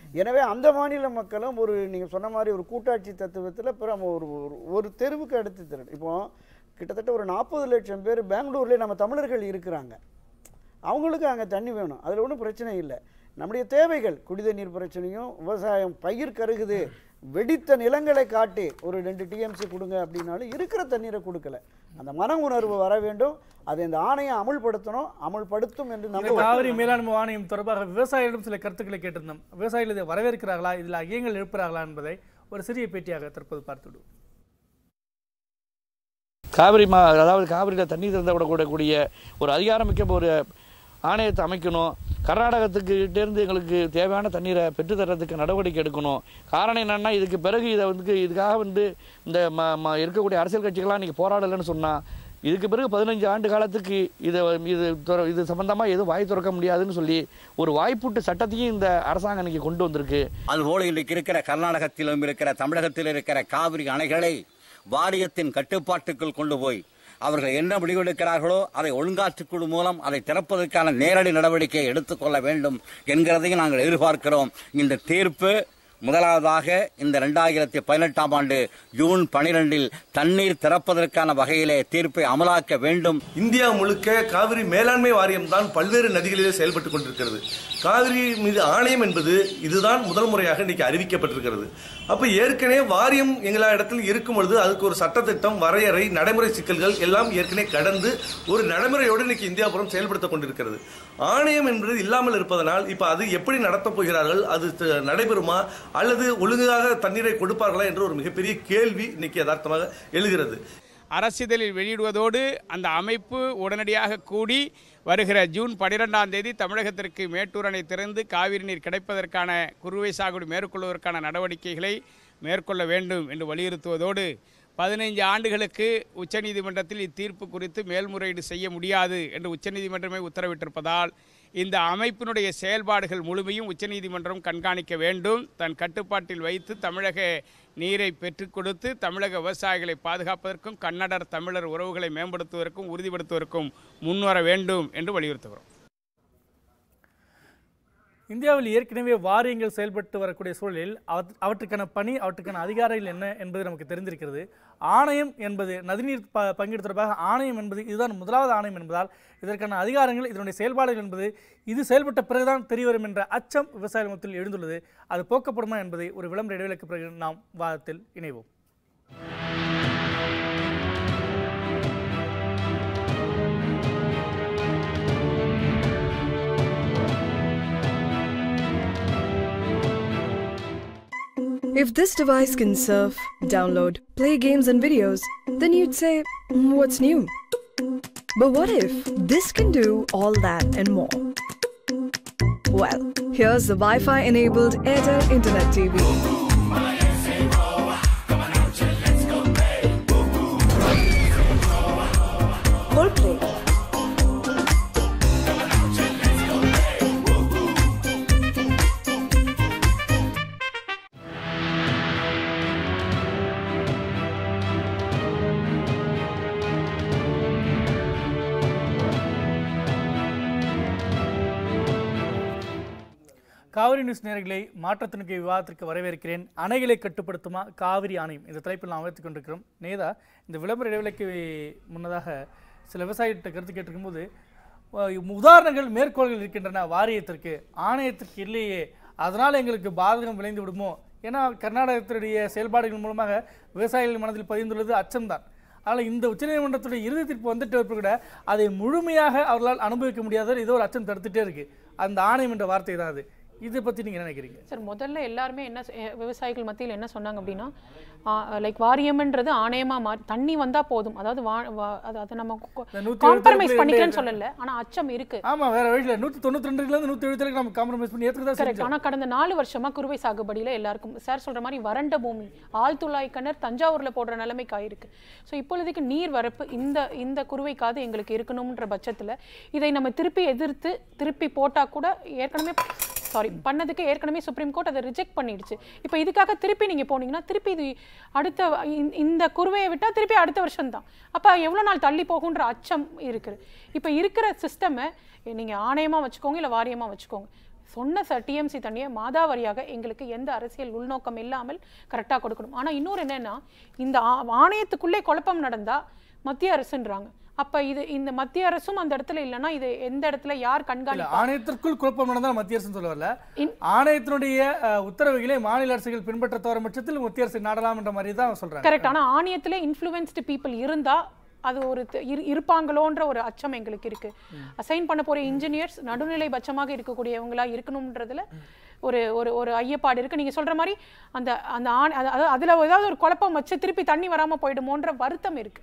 G: எனவே அந்த மாநில மக்களும் ஒரு நீங்கள் சொன்ன மாதிரி ஒரு கூட்டாட்சி தத்துவத்தில் பிற ஒரு ஒரு தெருவுக்கு அடுத்து திரண்டு இப்போ கிட்டத்தட்ட ஒரு நாற்பது லட்சம் பேர் பெங்களூர்லேயே நம்ம தமிழர்கள் இருக்கிறாங்க. அவங்களுக்கு அங்கே தண்ணி வேணும், அதில் ஒன்றும் பிரச்சனை இல்லை. நம்முடைய தேவைகள் குடித நீர் பிரச்சனையும் விவசாயம் பயிர் கருகுது வெடித்த நிலங்களை காட்டி ஒரு ரெண்டு டிஎம்சி கொடுங்க அப்படின்னாலும் இருக்கிற தண்ணீரை கொடுக்கல. அந்த மன உணர்வு வர வேண்டும். அதை இந்த ஆணையம் அமுல்படுத்தணும், அமுல்படுத்தும் என்று நம்ம
B: காவிரி மேலாண்மை ஆணையம் தொடர்பாக விவசாயிகளிடம் சில கருத்துக்களை கேட்டிருந்தோம். விவசாயிகள் இதை வரவேற்கிறார்களா, இதில் ஐயங்கள் எழுப்புகிறார்களா என்பதை ஒரு சிறிய பேட்டியாக தற்போது பார்த்துவிடுவோம்.
H: காவிரி மா அதாவது காவிரியில் தண்ணீர் திறந்த விடக்கூடக்கூடிய ஒரு அதிகாரமிக்க ஒரு ஆணையத்தை அமைக்கணும். கர்நாடகத்துக்கிட்டேருந்து எங்களுக்கு தேவையான தண்ணீரை பெற்றுத்தரத்துக்கு நடவடிக்கை எடுக்கணும். காரணம் என்னென்னா இதுக்கு பிறகு இதை வந்து இதுக்காக வந்து இந்த ம ம இருக்கக்கூடிய அரசியல் கட்சிகள்லாம் இன்றைக்கி போராடலைன்னு சொன்னால் இதுக்கு பிறகு பதினஞ்சு ஆண்டு காலத்துக்கு இதை இது இது சம்பந்தமாக எதுவும் வாய் திறக்க முடியாதுன்னு சொல்லி ஒரு வாய்ப்பூட்டு சட்டத்தையும் இந்த அரசாங்கம் இன்னைக்கு கொண்டு வந்திருக்கு.
V: அதுபோல இன்றைக்கு இருக்கிற கர்நாடகத்திலும் இருக்கிற தமிழகத்தில் இருக்கிற காவிரி அணைகளை வாரியத்தின் கட்டுப்பாட்டுக்குள் கொண்டு போய் அவர்கள் என்ன முடிவெடுக்கிறார்களோ அதை ஒழுங்காற்றுக்குழு மூலம் அதை திறப்பதற்கான நேரடி நடவடிக்கையை எடுத்துக்கொள்ள வேண்டும் என்கிறதையும் நாங்கள் எதிர்பார்க்கிறோம். இந்த தீர்ப்பு முதலாவதாக இந்த இரண்டாயிரத்தி பதினெட்டாம் ஆண்டு ஜூன் பனிரெண்டில் தண்ணீர் திறப்பதற்கான வகையிலே தீர்ப்பை அமலாக்க வேண்டும்.
W: இந்தியா முழுக்க காவிரி மேலாண்மை வாரியம் தான் பல்வேறு நதிகளிலே செயல்பட்டுக் கொண்டிருக்கிறது. காவிரி மீது ஆணையம் என்பது இதுதான் முதல் முறையாக இன்னைக்கு அறிவிக்கப்பட்டிருக்கிறது. அப்ப ஏற்கனவே வாரியம் எங்களா இடத்தில் இருக்கும் பொழுது அதுக்கு ஒரு சட்டத்திட்டம், வரையறை, நடைமுறை சிக்கல்கள் எல்லாம் ஏற்கனவே கடந்து ஒரு நடைமுறையோடு இன்னைக்கு இந்தியாபுரம் செயல்படுத்திக் கொண்டிருக்கிறது. ஆணையம் என்பது இல்லாமல் இருப்பதனால் இப்ப அது எப்படி நடத்தப் போகிறார்கள், அது நடைபெறுமா அல்லது ஒழுங்காக தண்ணீரை கொடுப்பார்களா என்ற ஒரு மிகப்பெரிய கேள்வி இன்னைக்கு யதார்த்தமாக எழுகிறது.
P: அரசிதழில் வெளியிடுவதோடு அந்த அமைப்பு உடனடியாக கூடி வருகிற ஜூன் பனிரெண்டாம் தேதி தமிழகத்திற்கு மேட்டூர் அணை திறந்து காவிரி நீர் கிடைப்பதற்கான குறுவை சாகுபடி மேற்கொள்வதற்கான நடவடிக்கைகளை மேற்கொள்ள வேண்டும் என்று வலியுறுத்துவதோடு பதினைந்து ஆண்டுகளுக்கு உச்சநீதிமன்றத்தில் இத்தீர்ப்பு குறித்து மேல்முறையீடு செய்ய முடியாது என்று உச்சநீதிமன்றமே உத்தரவிட்டிருப்பதால் இந்த அமைப்பினுடைய செயல்பாடுகள் முழுமையும் உச்சநீதிமன்றம் கண்காணிக்க வேண்டும். தன் கட்டுப்பாட்டில் வைத்து தமிழக நீரை பெற்றுக் கொடுத்து தமிழக விவசாயிகளை பாதுகாப்பதற்கும் கன்னடர் தமிழர் உறவுகளை மேம்படுத்துவதற்கும் உறுதிப்படுத்துவதற்கும் முன்வர வேண்டும் என்று வலியுறுத்துகிறோம்.
B: இந்தியாவில் ஏற்கனவே வாரியங்கள் செயல்பட்டு வரக்கூடிய சூழலில் அவற்றுக்கான பணி, அவற்றுக்கான அதிகாரங்கள் என்ன என்பது நமக்கு தெரிந்திருக்கிறது. ஆணையம் என்பது நதிநீர் ப பங்கீடு தொடர்பாக ஆணையம் என்பது இதுதான் முதலாவது ஆணையம் என்பதால் இதற்கான அதிகாரங்கள், இதனுடைய செயல்பாடுகள் என்பது இது செயல்பட்ட பிறகுதான் தெரியவரும் என்ற அச்சம் விவசாய மத்தியில் எழுந்துள்ளது. அது போக்கப்படுமா என்பதை ஒரு விளம்பர இடைவெளிக்கு பிறகு நாம் வாதத்தில் இணைவோம்.
X: If this device can surf, download, play games and videos, then you'd say, what's new? But what if this can do all that and more? Well, here's the Wi-Fi enabled Airtel Internet T V. Full play.
B: Kaveri news நேயர்களை மாற்றத்தினுக்கு விவாதத்திற்கு வரவேற்கிறேன். அணைகளை கட்டுப்படுத்துமா காவிரி ஆணையம் இந்த தலைப்பில் நாம் வைத்துக் கொண்டிருக்கிறோம். நேதா, இந்த விளம்பர இடைவெளிக்கு முன்னதாக சில விவசாயிகிட்ட கருத்து கேட்டிருக்கும்போது உதாரணங்கள், மேற்கோள்கள் இருக்கின்றன. வாரியத்திற்கு, ஆணையத்திற்கு இல்லையே, அதனால் எங்களுக்கு பாதகம் விளைந்து விடுமோ? ஏன்னா கர்நாடகத்தினுடைய செயல்பாடுகள் மூலமாக விவசாயிகள் மனதில் பதிந்துள்ளது அச்சம்தான். ஆனால் இந்த உச்சநீதிமன்றத்துடைய இறுதி தீர்ப்பு வந்துட்டு கூட அதை முழுமையாக அவர்களால் அனுபவிக்க முடியாத ஏதோ ஒரு அச்சம் தடுத்துட்டே இருக்கு. அந்த ஆணையம் என்ற வார்த்தை தான் அது. இதை பற்றி நீங்கள் என்ன நினைக்கிறீங்க
C: சார்? முதல்ல எல்லாருமே என்ன விவசாயிகள் மத்தியில் என்ன சொன்னாங்க அப்படின்னா, லைக் வாரியம்ன்றது ஆணையமாக மாறி தண்ணி வந்தால் போதும், அதாவது அதை நம்ம காம்ப்ரமைஸ் பண்ணிக்கிறேன்னு சொல்லல, ஆனால் அச்சம் இருக்கு.
B: ஆமாம், வேற வழியில் நூற்றி தொண்ணூற்றி ரெண்டுலேருந்து நூற்றி எழுபத்தி நம்ம காம்ப்ரமைஸ் பண்ணி ஏற்றுக்கதான்
C: கரெக்ட். ஆனால் கடந்த நாலு வருஷமாக குறுவை சாகுபடியில் எல்லாருக்கும் சார் சொல்கிற மாதிரி வறண்ட பூமி, ஆழ்துளாய் கிணறு தஞ்சாவூரில் போடுற நிலைமைக்கு ஆயிருக்கு. ஸோ இப்பொழுதுக்கு நீர் வரப்பு இந்த இந்த குறுவைக்காது எங்களுக்கு இருக்கணும்ன்ற பட்சத்தில் இதை நம்ம திருப்பி எதிர்த்து திருப்பி போட்டால் கூட ஏற்கனவே சாரி பண்ணதுக்கு ஏற்கனவே சுப்ரீம் கோர்ட் அதை ரிஜெக்ட் பண்ணிடுச்சு. இப்போ இதுக்காக திருப்பி நீங்கள் போனீங்கன்னா திருப்பி இது அடுத்த இந்த குறுவையை விட்டால் திருப்பி அடுத்த வருஷம் தான். அப்போ எவ்வளோ நாள் தள்ளி போகுன்ற அச்சம் இருக்குது. இப்போ இருக்கிற சிஸ்டமை நீங்கள் ஆணையமாக வச்சுக்கோங்க, இல்லை வாரியமாக வச்சுக்கோங்க, சொன்ன ச டிஎம்சி தண்ணியை மாதாவாரியாக எங்களுக்கு எந்த அரசியல் உள்நோக்கம் இல்லாமல் கரெக்டாக கொடுக்கணும். ஆனால் இன்னொரு என்னன்னா, இந்த ஆணையத்துக்குள்ளே குழப்பம் நடந்தால் மத்திய அரசுன்றாங்க. அப்ப இது இந்த மத்திய அரசும் அந்த இடத்துல இல்லைன்னா இது எந்த இடத்துல யார் கண்காணிப்பு?
B: ஆணையத்திற்குள் குழப்பம் நடந்தால் மத்திய அரசு சொல்ல வரல, ஆணையத்தினுடைய உத்தரவுகளை மாநில அரசுகள் பின்பற்ற தவறும் பட்சத்தில் மத்திய அரசு நாடலாம் என்ற மாதிரி தான் சொல்றாங்க.
C: கரெக்ட். ஆனா ஆணையத்திலே இன்ஃப்ளூயன்ஸ்டு பீப்புள் இருந்தா அது ஒரு இருப்பாங்களோன்ற ஒரு அச்சம் எங்களுக்கு இருக்கு. அசைன் பண்ண போற இன்ஜினியர்ஸ் நடுநிலை பட்சமாக இருக்கக்கூடியவங்களா இருக்கணும்ன்றதுல ஒரு ஒரு ஒரு ஐயப்பாடு இருக்கு. நீங்க சொல்ற மாதிரி அந்த அந்த அதுல ஏதாவது ஒரு குழப்பம் வச்சு திருப்பி தண்ணி வராம போயிடுமோன்ற வருத்தம் இருக்கு.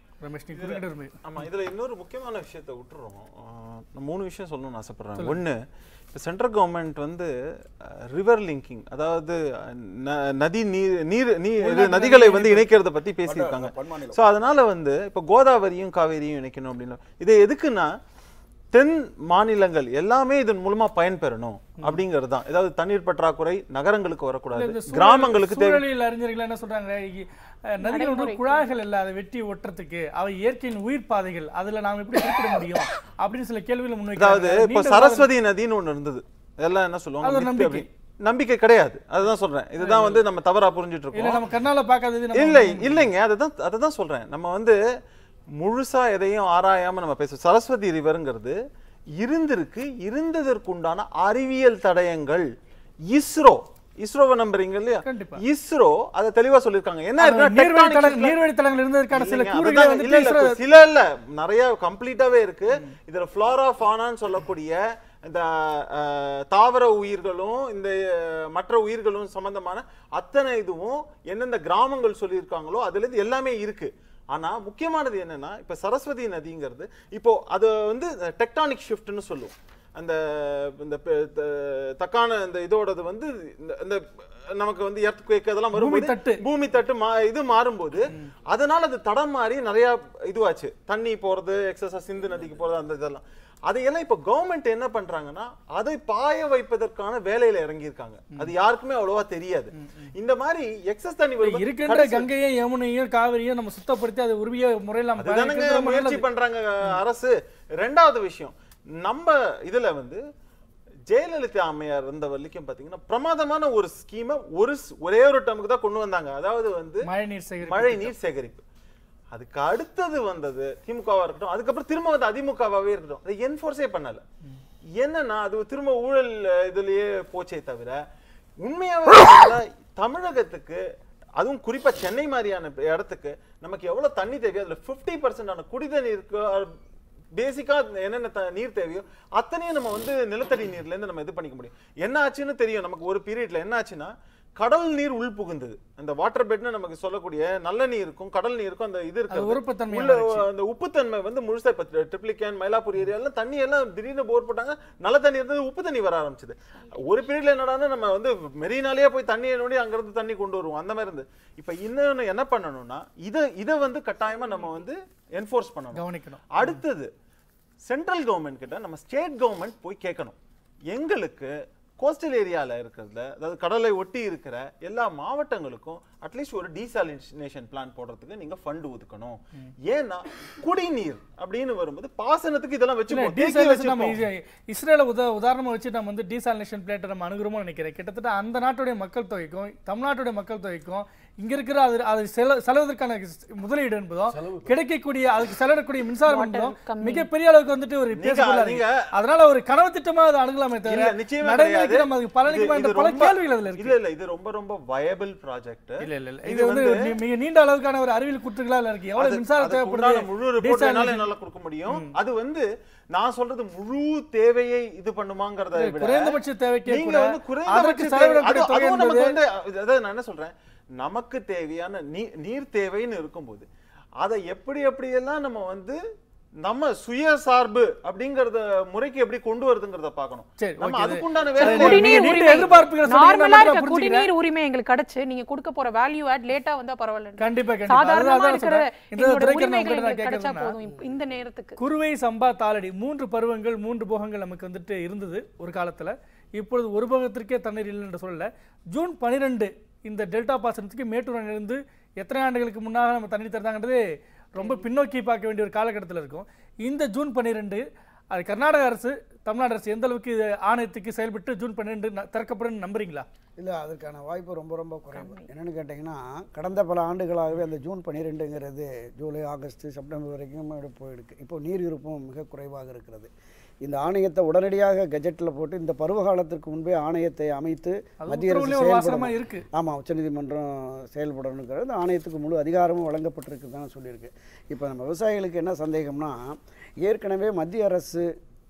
E: ஆமா, இதுல இன்னொரு முக்கியமான விஷயத்தை விட்டுறோம். நான் மூணு விஷயம் சொல்லணும்னு ஆசைப்படுறேன். ஒண்ணு, சென்ட்ரல் கவர்மெண்ட் வந்து ரிவர் லிங்கிங், அதாவது நதி நீர் நீர் நீர் நதிகளை வந்து இணைக்கிறத பத்தி பேசியிருக்காங்க. ஸோ அதனால வந்து இப்போ கோதாவரியும் காவேரியும் இணைக்கணும் அப்படின்னு. இது எதுக்குன்னா தென் மாநிலங்கள் எல்லாமே இதன் மூலமா பயன்பெறணும் அப்படிங்கிறது தான். ஏதாவது தண்ணீர் பற்றாக்குறை நகரங்களுக்கு வரக்கூடாது, கிராமங்களுக்கு தேவை.
B: அறிஞர்கள் என்ன சொல்றாங்க, நதிகளோட குழாய்கள் இல்ல, அதை வெட்டி ஒட்டுறதுக்கு அவை இயற்கையின் உயிர் பாதைகள், அதுல நாம எப்படி குறிப்பிட முடியும் அப்படின்னு சில கேள்விகளை முன்வைக்கிறாங்க.
E: அதாவது இப்ப சரஸ்வதி நதின்னு ஒண்ணு இருந்தது, எல்லாம் என்ன சொல்லுவாங்க, நம்பிக்கை கிடையாது. அதுதான் சொல்றேன். இதுதான் வந்து நம்ம தவறா புரிஞ்சுட்டு இருக்கோம்.
B: நம்ம கண்ணால பார்க்காதது
E: இல்லை இல்லைங்க, அதுதான் அதுதான் சொல்றேன். நம்ம வந்து முழுசா எதையும் ஆராயாம நம்ம பேசுவோம். சரஸ்வதி ரிவருங்கிறது இருந்திருக்கு, இருந்ததற்குண்டான அறிவியல் தடயங்கள். இஸ்ரோ இஸ்ரோவை நம்புறீங்க இல்லையா, இஸ்ரோ அதை தெளிவா சொல்லிருக்காங்க. என்ன
B: நீர்வழி தடங்கள் இருந்ததற்கான சில கூறுகள் வந்து
E: சில இல்ல நிறைய கம்ப்ளீட்டாவே இருக்கு. இதுல ஃப்ளோரா ஃபானான்னு சொல்லக்கூடிய இந்த தாவர உயிர்களும் இந்த மற்ற உயிர்களும் சம்பந்தமான அத்தனை இதுவும் எந்தெந்த கிராமங்கள் சொல்லியிருக்காங்களோ அதுல இருந்து எல்லாமே இருக்கு. ஆனா முக்கியமானது என்னன்னா, இப்ப சரஸ்வதி நதிங்கிறது இப்போ அது வந்து டெக்டானிக் ஷிஃப்ட்னு சொல்லுவோம். அந்த இந்த தக்கான இந்த இதோடது வந்து இந்த நமக்கு வந்து எர்த்குவேக் அதெல்லாம் வரும்போது பூமி தட்டு இது மாறும்போது அதனால அது தடம் மாறி நிறைய இதுவாச்சு, தண்ணி போறது, எக்ஸஸா சிந்து நதிக்கு போறது, அந்த இதெல்லாம். அதையெல்லாம் இப்ப கவர்மெண்ட் என்ன பண்றாங்கன்னா அதை பாய வைப்பதற்கான வேலையில இறங்கி இருக்காங்க. அது யாருக்குமே அவ்வளவா தெரியாது. இந்த மாதிரி எக்ஸஸ் தண்ணி
B: இருக்கின்ற கங்கையும் யமுனையும் காவிரியும் நம்ம சுத்தப்படுத்தி அதை உரிய முறையில்
E: முயற்சி பண்றாங்க அரசு. ரெண்டாவது விஷயம், நம்ம இதுல வந்து ஜெயலலிதா அம்மையார் இருந்த வரைக்கும் பாத்தீங்கன்னா பிரமாதமான ஒரு ஸ்கீமை ஒரு ஒரே ஒரு டேமுக்கு தான் கொண்டு வந்தாங்க. அதாவது வந்து மழை நீர் சேகரிப்பு. அதுக்கு அடுத்தது வந்தது திமுகவா இருக்கட்டும், அதுக்கப்புறம் திரும்ப வந்து அதிமுகவாவே இருக்கட்டும், அதை என்ஃபோர்ஸே பண்ணல. என்னன்னா அது திரும்ப ஊழல் இதுலயே போச்சே தவிர உண்மையாவே தமிழகத்துக்கு, அதுவும் குறிப்பா சென்னை மாதிரியான இடத்துக்கு நமக்கு எவ்வளவு தண்ணி தேவையோ அதுல பிப்டி பர்சன்ட் ஆன குடிதண்ணீருக்கு பேசிக்கா என்னென்ன நீர் தேவையோ அத்தனையும் நம்ம வந்து நிலத்தடி நீர்ல இருந்து நம்ம இது பண்ணிக்க முடியும். என்ன ஆச்சுன்னு தெரியும் நமக்கு. ஒரு பீரியட்ல என்ன ஆச்சுன்னா கடல் நீர் உள் புகுந்தது. அந்த வாட்டர் பெட்னு நமக்கு சொல்லக்கூடிய நல்ல நீருக்கும் கடல் நீருக்கும் அந்த இது இருக்கு, அந்த உப்புத்தன்மை வந்து முழுசா இப்ப ட்ரிப்ளிகேன் மயிலாப்பூர் ஏரியால தண்ணி எல்லாம் திடீர்னு போர் போட்டாங்க, நல்ல தண்ணி இருந்தது, உப்பு தண்ணி வர ஆரம்பிச்சது. ஒரு பீரியட்ல என்னடான்னா நம்ம வந்து மெரினாலேயே போய் தண்ணியை நோடி அங்க இருந்து தண்ணி கொண்டு வருவோம், அந்த மாதிரி இருந்து. இப்ப இன்னொன்னு என்ன பண்ணணும்னா இதை இதை வந்து கட்டாயமா நம்ம வந்து என்ஃபோர்ஸ் பண்ணணும், கவனிக்கணும். அடுத்தது சென்ட்ரல் கவர்மெண்ட் கிட்ட நம்ம ஸ்டேட் கவர்மெண்ட் போய் கேட்கணும். எங்களுக்கு கோஸ்டல் ஏரியால இருக்கிறதுல, அதாவது கடலை ஒட்டி இருக்கிற எல்லா மாவட்டங்களுக்கும் அட்லீஸ்ட் ஒரு டீசாலினேஷன் பிளான் போடுறதுக்கு நீங்க ஃபண்ட் ஒதுக்கணும். ஏன்னா குடிநீர் அப்படின்னு வரும்போது பாசனத்துக்கு இதெல்லாம் வச்சு
B: இஸ்ரேல உத உதாரணமா வச்சு நம்ம வந்து டீசாலினேஷன் பிளான்ட் நம்ம அணுகிறோமோ நினைக்கிறேன். கிட்டத்தட்ட அந்த நாட்டுடைய மக்கள் தொகைக்கும் தமிழ்நாட்டுடைய மக்கள் தொகைக்கும் இங்க இருக்கிற அது அது செலவதற்கான முதலீடு என்பதும் கிடைக்கக்கூடிய அதுக்கு செலவிடக்கூடிய மின்சாரம் என்பதும் மிகப்பெரிய அளவுக்கு வந்துட்டு ஒரு அதனால ஒரு கனவு திட்டமா அதை அணுகலாமே தவிர நடைமுறைக்கு நம்ம அதுக்கு பலனிக்குமா என்ற பல கேள்விகள் அதுல இருக்கு.
E: இல்ல இல்ல இது ரொம்ப ரொம்ப வயபிள் ப்ராஜெக்ட்.
B: இல்ல இல்ல இது வந்து மிக நீண்ட அளவுக்கான ஒரு அறிவியல் குற்றுகளா இருக்கு. எவ்வளவு மின்சாரம் தேவைப்படுது
E: முழு ரிப்போர்ட் என்னால கொடுக்க முடியும். அது வந்து நான் சொல்றது முழு தேவையை இது பண்ணுமாங்கறத விட
B: குறைந்தபட்ச தேவைக்கு
E: நீங்க வந்து குறைந்தபட்ச செலவிடக்கூடிய தொகை நமக்கு வந்து அத நான் என்ன சொல்றேன், நமக்கு தேவையான நீர் தேவைன்னு இருக்கும்போது அதை எப்படி எப்படி எல்லாம் நம்ம வந்து நம்ம சுயசார்பு அப்படிங்கறத முறைக்கு எப்படி கொண்டு வருதுங்கறத பார்க்கணும். நம்ம அதுக்குண்டான
C: குடிநீர் உரிமை எங்களுக்கு கிடைச்சு நீங்க கொடுக்க போற வேல்யூ ஆட் லேட்டா வந்தா பரவாயில்ல.
B: கண்டிப்பா
C: சாதாரணமா இருக்கிற இந்த உரிமைகள் கிடைச்சா போதும். இந்த நேரத்துக்கு
B: குறுவை சம்பா தாளடி மூன்று பருவங்கள் மூன்று போகங்கள் நமக்கு வந்துட்டு இருந்தது ஒரு காலத்துல. இப்பொழுது ஒரு போகத்திற்கே தண்ணீர் இல்லை என்று சொல்லல. ஜூன் பனிரெண்டு இந்த டெல்டா பாசனத்துக்கு மேட்டூர் அணையிலிருந்து எத்தனை ஆண்டுகளுக்கு முன்னாக நம்ம தண்ணீர் தருதாங்கன்றது ரொம்ப பின்னோக்கி பார்க்க வேண்டிய ஒரு காலகட்டத்தில் இருக்கும். இந்த ஜூன் பன்னிரெண்டு அது கர்நாடக அரசு தமிழ்நாடு அரசு எந்த அளவுக்கு இது ஆணையத்துக்கு செயல்பட்டு ஜூன் பன்னெண்டு திறக்கப்படும் நம்புறீங்களா?
G: இல்லை, அதற்கான வாய்ப்பு ரொம்ப ரொம்ப குறைவு. என்னென்னு கேட்டிங்கன்னா, கடந்த பல ஆண்டுகளாகவே அந்த ஜூன் பன்னிரெண்டுங்கிறது ஜூலை ஆகஸ்ட் செப்டம்பர் வரைக்கும் போயிருக்கு. இப்போ நீர் இருப்பும் மிக குறைவாக இருக்கிறது. இந்த ஆணையத்தை உடனடியாக கெஜெட்டில் போட்டு இந்த பருவகாலத்திற்கு முன்பே ஆணையத்தை அமைத்து மத்திய அரசு செயல்பட ஆமாம் உச்சநீதிமன்றம் செயல்படணுங்கிறது இந்த ஆணையத்துக்கு முழு அதிகாரமும் வழங்கப்பட்டிருக்கு தான் சொல்லியிருக்கு. இப்போ நம்ம விவசாயிகளுக்கு என்ன சந்தேகம்னா, ஏற்கனவே மத்திய அரசு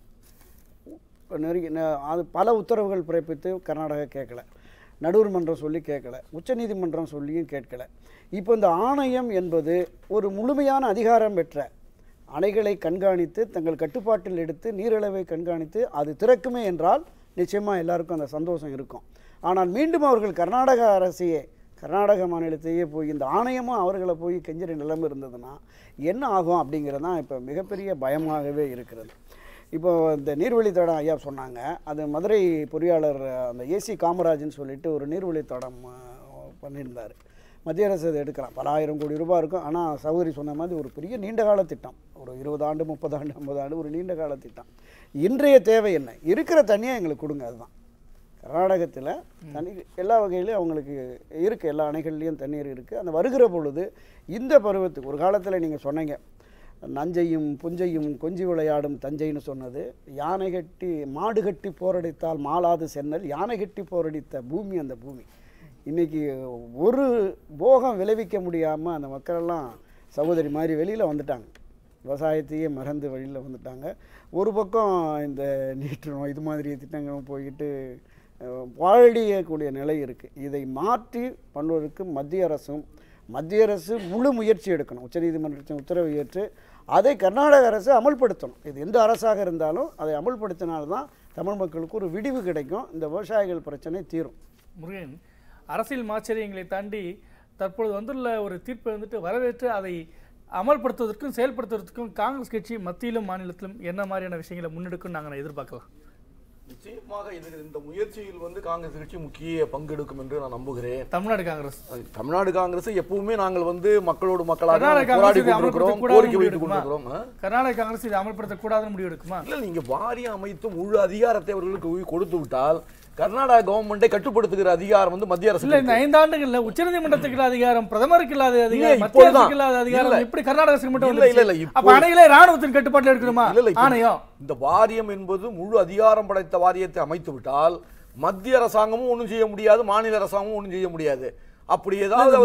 G: நெருங்கி அது பல உத்தரவுகள் பிறப்பித்து கர்நாடகா கேட்கல, நடுவர் மன்றம் சொல்லி கேட்கல, உச்சநீதிமன்றம் சொல்லியும் கேட்கல. இப்போ இந்த ஆணையம் என்பது ஒரு முழுமையான அதிகாரம் பெற்ற அணைகளை கண்காணித்து தங்கள் கட்டுப்பாட்டில் எடுத்து நீரளவை கண்காணித்து அது திறக்குமே என்றால் நிச்சயமாக எல்லாருக்கும் அந்த சந்தோஷம் இருக்கும். ஆனால் மீண்டும் அவர்கள் கர்நாடக அரசையே கர்நாடக மாநிலத்தையே போய் இந்த ஆணையமும் அவர்களை போய் கெஞ்சிற நிலைமை இருந்ததுன்னா என்ன ஆகும் அப்படிங்கிறது தான் இப்போ மிகப்பெரிய பயமாகவே இருக்கிறது. இப்போ இந்த நீர்வழித்தடம் ஐயா சொன்னாங்க, அது மதுரை பொறியாளர் அந்த ஏசி காமராஜ்னு சொல்லிட்டு ஒரு நீர்வழித்தடம் பண்ணியிருந்தார். மத்திய அரசு அதை எடுக்கலாம், பல ஆயிரம் கோடி ரூபாய் இருக்கும். ஆனால் சகோதரி சொன்ன மாதிரி ஒரு பெரிய நீண்டகால திட்டம், ஒரு இருபது ஆண்டு முப்பது ஆண்டு ஐம்பது ஆண்டு ஒரு நீண்ட கால திட்டம். இன்றைய தேவை என்ன? இருக்கிற தண்ணியை எங்களுக்கு கொடுங்க. அதுதான் கர்நாடகத்தில் தண்ணி எல்லா வகையிலையும் அவங்களுக்கு இருக்குது, எல்லா அணைகள்லேயும் தண்ணீர் இருக்குது. அந்த வருகிற பொழுது இந்த பருவத்துக்கு ஒரு காலத்தில் நீங்கள் சொன்னீங்க, நஞ்சையும் புஞ்சையும் கொஞ்சி விளையாடும் தஞ்சைன்னு சொன்னது, யானை கட்டி மாடு கட்டி போரடித்தால் மாளாது சென்னல், யானை கட்டி போரடித்த பூமி அந்த பூமி. இன்றைக்கி ஒரு போகம் விளைவிக்க முடியாமல் அந்த மக்களெல்லாம் சகோதரி மாதிரி வெளியில் வந்துட்டாங்க, விவசாயத்தையே மறந்து வெளியில் வந்துட்டாங்க. ஒரு பக்கம் இந்த நீட்டு நோய் இது மாதிரி திட்டங்களும் போய்கிட்டு வாழடியக்கூடிய நிலை இருக்குது. இதை மாற்றி பண்ணுவதற்கு மத்திய அரசும் மத்திய அரசு முழு முயற்சி எடுக்கணும். உச்சநீதிமன்றத்தின் உத்தரவு ஏற்று அதை கர்நாடக அரசு அமல்படுத்தணும். இது எந்த அரசாக இருந்தாலும் அதை அமல்படுத்தினால்தான் தமிழ் மக்களுக்கு ஒரு விடிவு கிடைக்கும், இந்த விவசாயிகள் பிரச்சனை தீரும்.
B: முருகன், அரசியல் மாச்சரியங்களை தாண்டி தற்பொழுது வந்துள்ள ஒரு தீர்ப்பை வந்துட்டு வரவேற்று அதை அமல்படுத்துவதற்கும் செயல்படுத்துவதற்கும் காங்கிரஸ் கட்சி மத்தியிலும் மாநிலத்திலும் என்ன மாதிரியான விஷயங்களை முன்னெடுக்கும் நாங்கள் எதிர்பார்க்கலாம்?
D: நிச்சயமாக இது இந்த முயற்சியில் வந்து காங்கிரஸ் கட்சி முக்கிய பங்கெடுக்கும் என்று நான் நம்புகிறேன்.
B: தமிழ்நாடு காங்கிரஸ்
D: தமிழ்நாடு காங்கிரஸ் எப்பவுமே நாங்கள் வந்து மக்களோடு மக்களாக போராடி கொண்டிருக்கிறோம், கோரிக்கை வைத்துக் கொண்டிருக்கிறோம்.
B: கர்நாடக காங்கிரஸ் இதை அமல்படுத்தக்கூடாதுன்னு முடிவு எடுக்குமா?
D: இல்லை, நீங்க வாரியம் அமைத்து முழு அதிகாரத்தை அவர்களுக்கு கொடுத்து விட்டால் கர்நாடக கவர்மெண்டை கட்டுப்படுத்துகிற அதிகாரம் வந்து மத்திய அரசு.
B: இல்ல, இந்த ஐந்து ஆண்டுகள்ல உச்சநீதிமன்றத்துக்கு இல்லாத அதிகாரம், பிரதமருக்கு இல்லாத அதிகாரம், மத்திய அரசுக்கு இல்லாத அதிகாரம் எப்படி கர்நாடக அரசுக்கு மட்டும்
D: இல்ல இல்ல இல்ல
B: அப்ப அணைகளை ராணுவத்தின் கட்டுப்பாட்டில் எடுக்கணுமா? ஆணையம்
D: இந்த வாரியம் என்பது முழு அதிகாரம் படைத்த வாரியத்தை அமைத்து விட்டால் மத்திய அரசாங்கமும் ஒன்றும் செய்ய முடியாது, மாநில அரசாங்கமும் ஒன்றும் செய்ய முடியாது. அப்படி ஏதாவது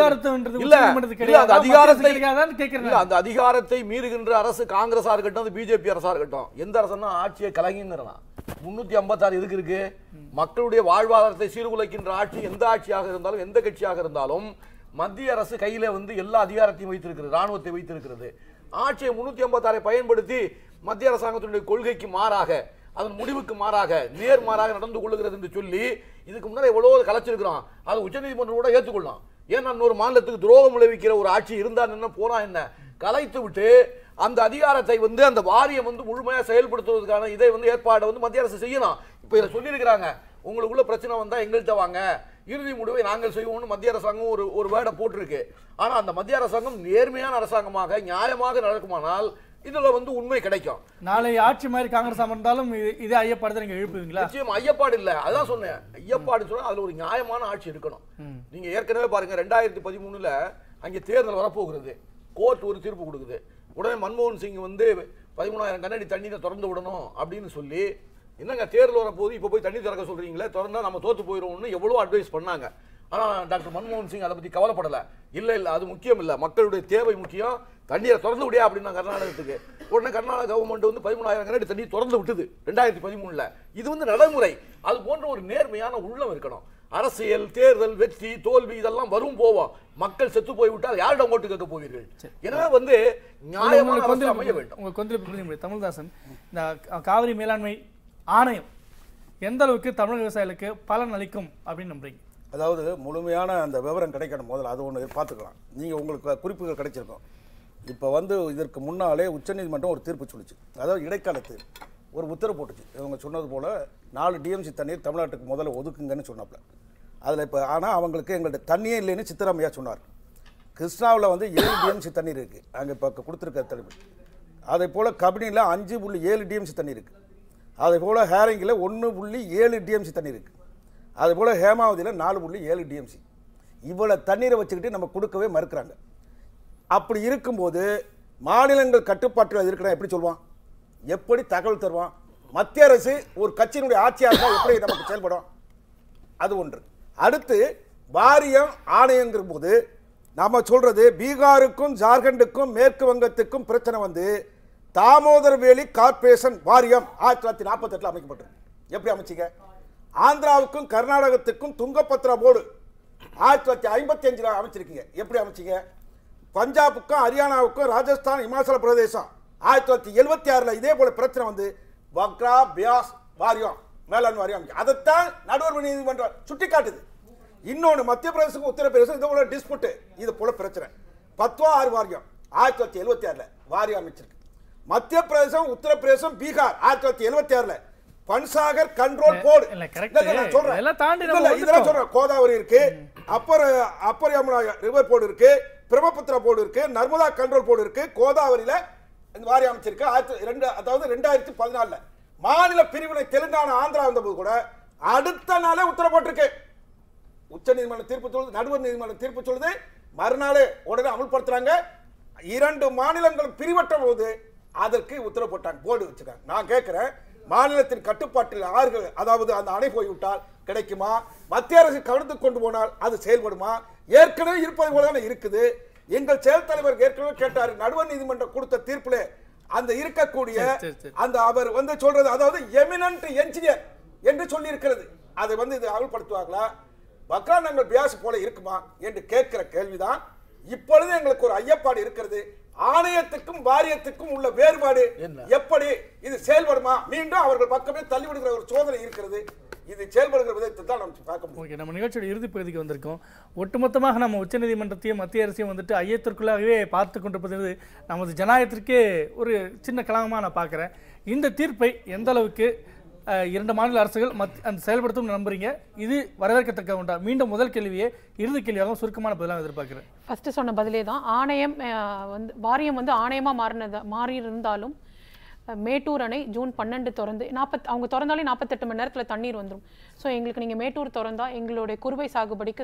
D: அந்த அதிகாரத்தை மீறுகின்ற அரசு காங்கிரஸா இருக்கட்டும், பிஜேபி அரசா இருக்கட்டும், எந்த அரசுன்னா ஆட்சியை கலங்கிங்கிறனா முன்னூத்தி ஐம்பத்தி ஆறு எதுக்கு இருக்கு? மக்களுடைய வாழ்வாதாரத்தை சீர்குலைக்கின்ற ஆட்சி எந்த ஆட்சியாக இருந்தாலும் எந்த கட்சியாக இருந்தாலும் மத்திய அரசு கையில வந்து எல்லா அதிகாரத்தையும் வைத்திருக்கிறது, ராணுவத்தை வைத்திருக்கிறது. ஆட்சியை முன்னூத்தி ஐம்பத்தி ஆறை பயன்படுத்தி மத்திய அரசாங்கத்தினுடைய கொள்கைக்கு மாறாக, அதன் முடிவுக்கு மாறாக, நேர்மாறாக நடந்து கொள்ளுகிறது என்று சொல்லி இதுக்கு முன்னாடி எவ்வளவு கலைச்சிருக்கிறோம். அது உச்சநீதிமன்றம் கூட ஏற்றுக்கொள்ளலாம். ஏன்னா இன்னொரு மாநிலத்துக்கு துரோகம் விளைவிக்கிற ஒரு ஆட்சி இருந்தா என்ன போனா என்ன, கலைத்து விட்டு அந்த அதிகாரத்தை வந்து அந்த வாரியம் வந்து முழுமையாக செயல்படுத்துவதற்கான இதை வந்து ஏற்பாடு வந்து மத்திய அரசு செய்யணும். இப்போ இதை சொல்லியிருக்கிறாங்க, உங்களுக்குள்ள பிரச்சனை வந்தா எங்கள்கிட்ட வாங்க, இறுதி முடிவை நாங்கள் செய்வோம்னு மத்திய அரசாங்கம் ஒரு ஒரு வேர்டை போட்டிருக்கு. ஆனா அந்த மத்திய அரசாங்கம் நேர்மையான அரசாங்கமாக நியாயமாக நடக்குமானால் இதுல வந்து உண்மை கிடைக்கும்.
B: நாளை ஆட்சி மாதிரி காங்கிரஸ் அமர்ந்தாலும் இதே ஐயப்பாடு நீங்க எழுப்புவீங்களா?
D: நிச்சயம் ஐயப்பாடு இல்ல, அதான் சொன்னேன். ஐயப்பாடு சொன்னா அதுல ஒரு நியாயமான ஆட்சி இருக்கணும். நீங்க ஏற்கனவே பாருங்க, ரெண்டாயிரத்தி பதிமூணுல அங்கே தேர்தல் வரப்போகிறது, கோர்ட் ஒரு தீர்ப்பு கொடுக்குது. உடனே மன்மோகன் சிங் வந்து பதிமூணாயிரம் கண்ணாடி தண்ணீரை திறந்து விடணும் அப்படின்னு சொல்லி, என்னங்க தேர்தல் வரப்போது இப்போ போய் தண்ணி திறக்க சொல்றீங்களே, திறந்தா நம்ம தோத்து போயிடுவோம்னு எவ்வளவு அட்வைஸ் பண்ணாங்க. ஆனா டாக்டர் மன்மோகன் சிங் அதை பத்தி கவலைப்படல. இல்ல இல்ல அது முக்கியம் இல்ல, மக்களுடைய தேவை முக்கியம், தண்ணீரை திறந்து விடியா அப்படின்னா கர்நாடகத்துக்கு. உடனே கர்நாடக கவர்மெண்ட் வந்து பதிமூணாயிரம் கண்ணாடி தண்ணி திறந்து விட்டுது ரெண்டாயிரத்தி பதிமூணுல. இது வந்து நடைமுறை. அது போன்ற ஒரு நேர்மையான உள்ளம் இருக்கணும். அரசியல் தேர்தல் வெற்றி தோல்வி இதெல்லாம் வரும் போவோம், மக்கள் செத்து போய்விட்டால் யாரிடம் ஓட்டு கேட்க போவீர்கள்? எனவே வந்து நியாயமான அரசு அமைய வேண்டும்.
B: உங்க கொந்தளிப்பு தமிழ்தாசன், இந்த காவிரி மேலாண்மை ஆணையம் எந்த அளவுக்கு தமிழக விவசாயிகளுக்கு பலன் அளிக்கும் அப்படின்னு நம்புறீங்க?
F: அதாவது முழுமையான அந்த விவரம் கிடைக்கணும், முதல்ல அது ஒன்று பார்த்துக்கலாம். நீங்கள் உங்களுக்கு குறிப்புகள் கிடைச்சிருக்கோம். இப்போ வந்து இதற்கு முன்னாலே உச்சநீதிமன்றம் ஒரு தீர்ப்பு சொல்லிச்சு, அதாவது இடைக்காலத்து ஒரு உத்தரவு போட்டுச்சு. இவங்க சொன்னது போல் நாலு டிஎம்சி தண்ணீர் தமிழ்நாட்டுக்கு முதல்ல ஒதுக்குங்கன்னு சொன்னாப்புல. அதில் இப்போ ஆனால் அவங்களுக்கு எங்கள்கிட்ட தண்ணியே இல்லைன்னு சித்தராமையா சொன்னார். கிருஷ்ணாவில் வந்து ஏழு டிஎம்சி தண்ணீர் இருக்குது, அங்கே இப்போ கொடுத்துருக்க தண்ணி. அதே போல் கபினியில் அஞ்சு புள்ளி ஏழு டிஎம்சி தண்ணி இருக்குது. அதே போல் ஹேரிங்கில் ஒன்று புள்ளி ஏழு டிஎம்சி தண்ணி இருக்குது. அதே போல் ஹேமாவதியில் நாலு புள்ளி ஏழு டிஎம்சி. இவ்வளோ தண்ணீரை வச்சுக்கிட்டு நம்ம கொடுக்கவே மறுக்கிறாங்க. அப்படி இருக்கும்போது மாநிலங்கள் கட்டுப்பாட்டில் இருக்கிற எப்படி சொல்லுவான், எப்படி தகவல் தருவான்? மத்திய அரசு ஒரு கட்சியினுடைய ஆட்சியாக எப்படி நமக்கு செயல்படும்? அது ஒன்று. அடுத்து வாரியம் ஆணையங்கிற போது நாம சொல்றது பீகாருக்கும் ஜார்க்கண்டுக்கும் மேற்கு வங்கத்துக்கும் பிரச்சனை வந்து தாமோதர் வேலி கார்பரேஷன் வாரியம் ஆயிரத்தி தொள்ளாயிரத்தி நாற்பத்தி எட்டுல அமைக்கப்பட்டது. எப்படி அமைச்சிங்க? ஆந்திராவுக்கும் கர்நாடகத்துக்கும் துங்கபத்ரா போர்டு ஆயிரத்தி தொள்ளாயிரத்தி ஐம்பத்தி அஞ்சுல அமைச்சிருக்கீங்க. எப்படி அமைச்சிங்க? பஞ்சாபுக்கும் ஹரியானாவுக்கும் ராஜஸ்தான் இமாச்சல பிரதேசம் ஆயிரத்தி தொள்ளாயிரத்தி எழுபத்தி ஆறுல இதே போல பிரச்சனை வந்து வக்ரா பியாஸ் வாரியம் மேலாண் வாரியம் அதைத்தான் நடுவர் நீதிமன்றம் சுட்டி காட்டுது. இன்னொன்று மத்திய பிரதேசம் உத்தரப்பிரதேசம் இது போல டிஸ்பியூட் இது போல பிரச்சனை பத்வா ஆறு வாரியம் ஆயிரத்தி தொள்ளாயிரத்தி எழுபத்தி ஆறுல வாரியம் அமைச்சிருக்கு. மத்திய பிரதேசம் உத்தரப்பிரதேசம் பீகார் ஆயிரத்தி தொள்ளாயிரத்தி எழுபத்தி ஆறுல பன்சாகர் கண்ட்ரோல் போர்டு சொல்றேன். கோதாவரி இருக்கு, upper upper Yamuna river board இருக்கு, பிரம்மபுத்திரா போர்டு இருக்கு, நர்மதா கண்ட்ரோல் போர்டு இருக்கு. கோதாவரியில இந்த வாரியம் அமைச்சிருக்கு. ஆயிரத்தி ரெண்டு அதாவது ரெண்டாயிரத்தி பதினாலுல மாநில பிரிவினை தெலுங்கானா ஆந்திரா வந்தபோது கூட அடுத்த நாளே உத்தரவு போட்டிருக்கு. உச்ச நீதிமன்ற தீர்ப்பு சொல்லுது, நடுவர் நீதிமன்றம் தீர்ப்பு சொல்லுது, மறுநாளே உடனே அமல்படுத்துறாங்க. இரண்டு மாநிலங்களும் பிரிவற்ற போது அதற்கு உத்தரவு போட்டாங்க, போர்டு வச்சிருக்காங்க. நான் கேட்கிறேன், மாநிலத்தின் கட்டுப்பாட்டில் ஆறுகள் அதாவது அந்த அணை போய்விட்டால் கிடைக்குமா? மத்திய அரசு கவனித்து கொண்டு போனால் அது செயல்படுமா? ஏற்கனவே இருப்பது போல இருக்குது. எங்கள் செயல் தலைவர் ஏற்கனவே கேட்டார், நடுவர் நீதிமன்றம் கொடுத்த தீர்ப்புல அந்த இருக்கக்கூடிய அந்த அவர் வந்து சொல்றது அதாவது எமினன்ட் என்ஜினியர் என்று சொல்லி இருக்கிறது. அதை வந்து இது அமல்படுத்துவாங்களா? வக்கானங்கள் பியாஸ் போல இருக்குமா என்று கேட்கிற கேள்விதான். இப்பொழுது எங்களுக்கு ஒரு ஐயப்பாடு இருக்கிறது. ஆணையத்துக்கும் வாரியத்துக்கும் உள்ள வேறுபாடு எப்படி இது செயல்படுமா? மீண்டும் அவர்கள் பக்கமே தள்ளிவிடுகிற ஒரு சோதனை இருக்கிறது. இது செயல்படுகிற விதத்தை தான் நம்ம பார்க்க முடியும்.
B: ஓகே, நம்ம நிகழ்ச்சியோட இறுதி பகுதிக்கு வந்திருக்கோம். ஒட்டுமொத்தமாக நம்ம உச்சநீதிமன்றத்தையும் மத்திய அரசையும் வந்துட்டு ஐயத்திற்குள்ளாகவே பார்த்து கொண்டிருப்பது நமது ஜனநாயகத்திற்கே ஒரு சின்ன கலகமாக நான் பார்க்குறேன். இந்த தீர்ப்பை எந்த அளவுக்கு இரண்டு மாநில அரசுகள் மத் அந்த செயல்படுத்தும் நம்புறீங்க? இது வரவேற்கத்தக்க உண்டா? மீண்டும் முதல் கேள்வியே இறுதி கேள்வியாகவும் சுருக்கமான பதிலாக எதிர்பார்க்கிறேன்.
C: ஃபர்ஸ்ட் சொன்ன பதிலே தான். ஆணையம் வந்து வாரியம் வந்து ஆணையமாக மாறினது மாறி இருந்தாலும் மேட்டூர் அணை ஜூன் பன்னெண்டு திறந்து நாற்பத் அவங்க திறந்தாலே நாற்பத்தெட்டு மணி நேரத்தில் தண்ணீர் வந்துடும். ஸோ எங்களுக்கு நீங்கள் மேட்டூர் திறந்தா எங்களுடைய குறுவை சாகுபடிக்கு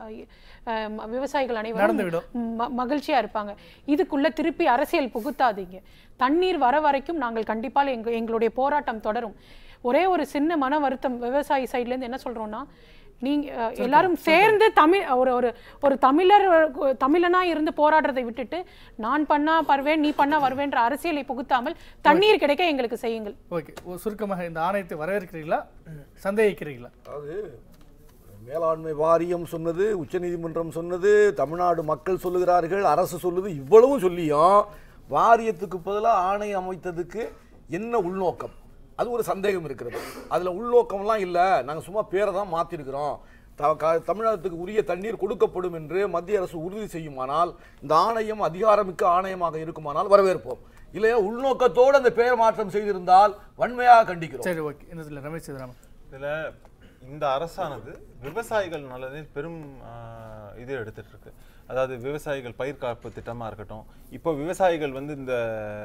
C: விவசாயிகள் அனைவரும் மகிழ்ச்சியாக இருப்பாங்க. இதுக்குள்ளே திருப்பி அரசியல் புகுத்தாதீங்க. தண்ணீர் வர வரைக்கும் நாங்கள் கண்டிப்பாக எங்க எங்களுடைய போராட்டம் தொடரும். ஒரே ஒரு சின்ன மன வருத்தம் விவசாயி சைட்லேருந்து என்ன சொல்கிறோன்னா, நீங்கள் எல்லாரும் சேர்ந்து தமிழ் ஒரு ஒரு ஒரு தமிழர் தமிழனாக இருந்து போராடுறதை விட்டுட்டு நான் பண்ணா வருவேன் நீ பண்ணா வருவேன்ற அரசியலை புகுத்தாமல் தண்ணீர் கிடைக்க எங்களுக்கு செய்யுங்கள்.
B: ஓகே, சுருக்கமாக இந்த ஆணையத்தை வரவேற்கிறீங்களா, சந்தேகிக்கிறீங்களா?
D: அது மேலாண்மை வாரியம் சொன்னது, உச்சநீதிமன்றம் சொன்னது, தமிழ்நாடு மக்கள் சொல்லுகிறார்கள், அரசு சொல்லுது, இவ்வளவும் சொல்லியும் வாரியத்துக்கு பதிலாக ஆணையம் அமைத்ததுக்கு என்ன உள்நோக்கம்? அது ஒரு சந்தேகம் இருக்கிறது. அதில் உள்நோக்கம்லாம் இல்லை, நாங்கள் சும்மா பேரை தான் மாற்றிருக்கிறோம், தமிழகத்துக்கு உரிய தண்ணீர் கொடுக்கப்படும் என்று மத்திய அரசு உறுதி செய்யுமானால், இந்த ஆணையம் அதிகாரமிக்க ஆணையமாக இருக்குமானால் வரவேற்போம். இல்லையா உள்நோக்கத்தோடு அந்த பெயர் மாற்றம் செய்திருந்தால் வன்மையாக கண்டிக்கிறோம்.
B: சரி, ஓகே. இந்த ரமேஷ் சிதராமன்,
E: இதில் இந்த அரசானது விவசாயிகள் நலனில் பெரும் இது எடுத்துட்டு இருக்கு. அதாவது விவசாயிகள் பயிர் காப்பு திட்டமாக இருக்கட்டும், இப்போ விவசாயிகள் வந்து இந்த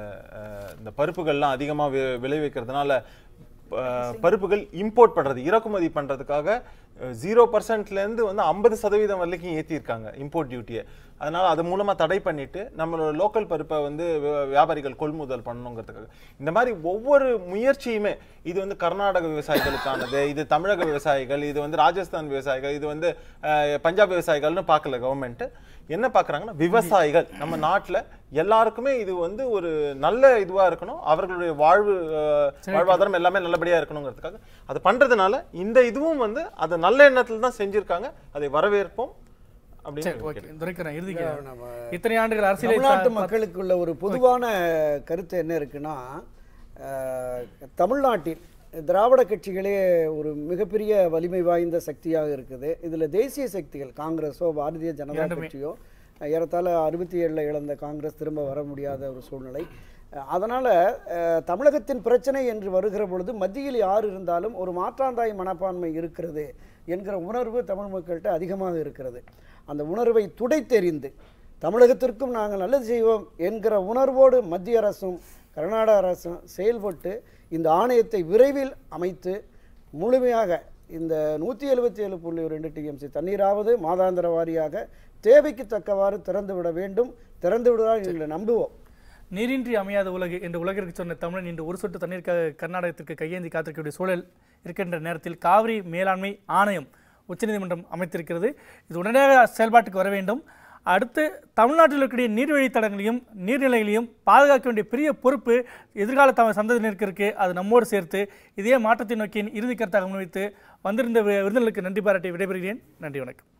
E: இந்த பருப்புகள்லாம் அதிகமாக விளைவிக்கிறதுனால பருப்புகள் இம்போர்ட் பண்ணுறது இறக்குமதி பண்ணுறதுக்காக ஜீரோ பர்சன்ட்லேருந்து வந்து ஐம்பது சதவீதம் வரைக்கும் ஏற்றிருக்காங்க இம்போர்ட் டியூட்டியை. அதனால் அது மூலமாக தடை பண்ணிவிட்டு நம்மளோட லோக்கல் பருப்பை வந்து வியாபாரிகள் கொள்முதல் பண்ணணுங்கிறதுக்காக இந்த மாதிரி ஒவ்வொரு முயற்சியுமே, இது வந்து கர்நாடக விவசாயிகளுக்கானது, இது தமிழக விவசாயிகள், இது வந்து ராஜஸ்தான் விவசாயிகள், இது வந்து பஞ்சாப் விவசாயிகள்னு பார்க்கல. கவர்மெண்ட்டு என்ன பார்க்குறாங்கன்னா, விவசாயிகள் நம்ம நாட்டில் எல்லாருக்குமே இது வந்து ஒரு நல்ல இதுவாக இருக்கணும், அவர்களுடைய வாழ்வு வாழ்வாதாரம் எல்லாமே நல்லபடியாக இருக்கணுங்கிறதுக்காக அதை பண்ணுறதுனால இந்த இதுவும் வந்து அதை நல்ல எண்ணத்தில் தான் செஞ்சுருக்காங்க. அதை வரவேற்போம்.
B: இத்தனை ஆண்டுகள் அரசியல்
G: தமிழ்நாட்டு மக்களுக்குள்ள ஒரு பொதுவான கருத்து என்ன இருக்குன்னா, தமிழ்நாட்டில் திராவிட கட்சிகளே ஒரு மிகப்பெரிய வலிமை வாய்ந்த சக்தியாக இருக்குது. இதில் தேசிய சக்திகள் காங்கிரஸோ பாரதிய ஜனதா கட்சியோ ஏறத்தாழ அறுபத்தி ஏழில் இழந்த காங்கிரஸ் திரும்ப வர முடியாத ஒரு சூழ்நிலை. அதனால் தமிழகத்தின் பிரச்சனை என்று வருகிற பொழுது மத்தியில் யார் இருந்தாலும் ஒரு மாற்றாந்தாய் மனப்பான்மை இருக்கிறது என்கிற உணர்வு தமிழ் மக்கள்கிட்ட அதிகமாக இருக்கிறது. அந்த உணர்வை துடைத்தெறிந்து தமிழகத்திற்கும் நாங்கள் நல்லது செய்வோம் என்கிற உணர்வோடு மத்திய அரசும் கர்நாடக அரசும் செயல்பட்டு இந்த ஆணையத்தை விரைவில் அமைத்து முழுமையாக இந்த நூற்றி எழுபத்தி ஏழு புள்ளி ரெண்டு டிஎம்சி தண்ணீராவது மாதாந்திர வாரியாக தேவைக்கு தக்கவாறு திறந்து விட வேண்டும். திறந்து விடுவதால் எங்களை நம்புவோம்.
B: நீரின்றி அமையாத உலகு என்று உலகிற்கு சொன்ன தமிழன் இன்று ஒரு சொட்டு தண்ணீருக்காக கர்நாடகத்திற்கு கையேந்தி காத்திருக்கக்கூடிய சூழல் இருக்கின்ற நேரத்தில் காவிரி மேலாண்மை ஆணையம் உச்சநீதிமன்றம் அமைத்திருக்கிறது. இது உடனடியாக செயல்பாட்டுக்கு வர வேண்டும். அடுத்து தமிழ்நாட்டில் இருக்கக்கூடிய நீர்வழித்தடங்களையும் நீர்நிலைகளையும் பாதுகாக்க வேண்டிய பெரிய பொறுப்பு எதிர்கால தமிழ் சந்ததியினருக்கு இருக்கு. அது நம்மோடு சேர்த்து இதே மாற்றத்தை நோக்கி இறுதி கருத்தாக முன்வைத்து வந்திருந்த விருந்தினர்களுக்கு நன்றி பாராட்டி விடைபெறுகிறேன். நன்றி, வணக்கம்.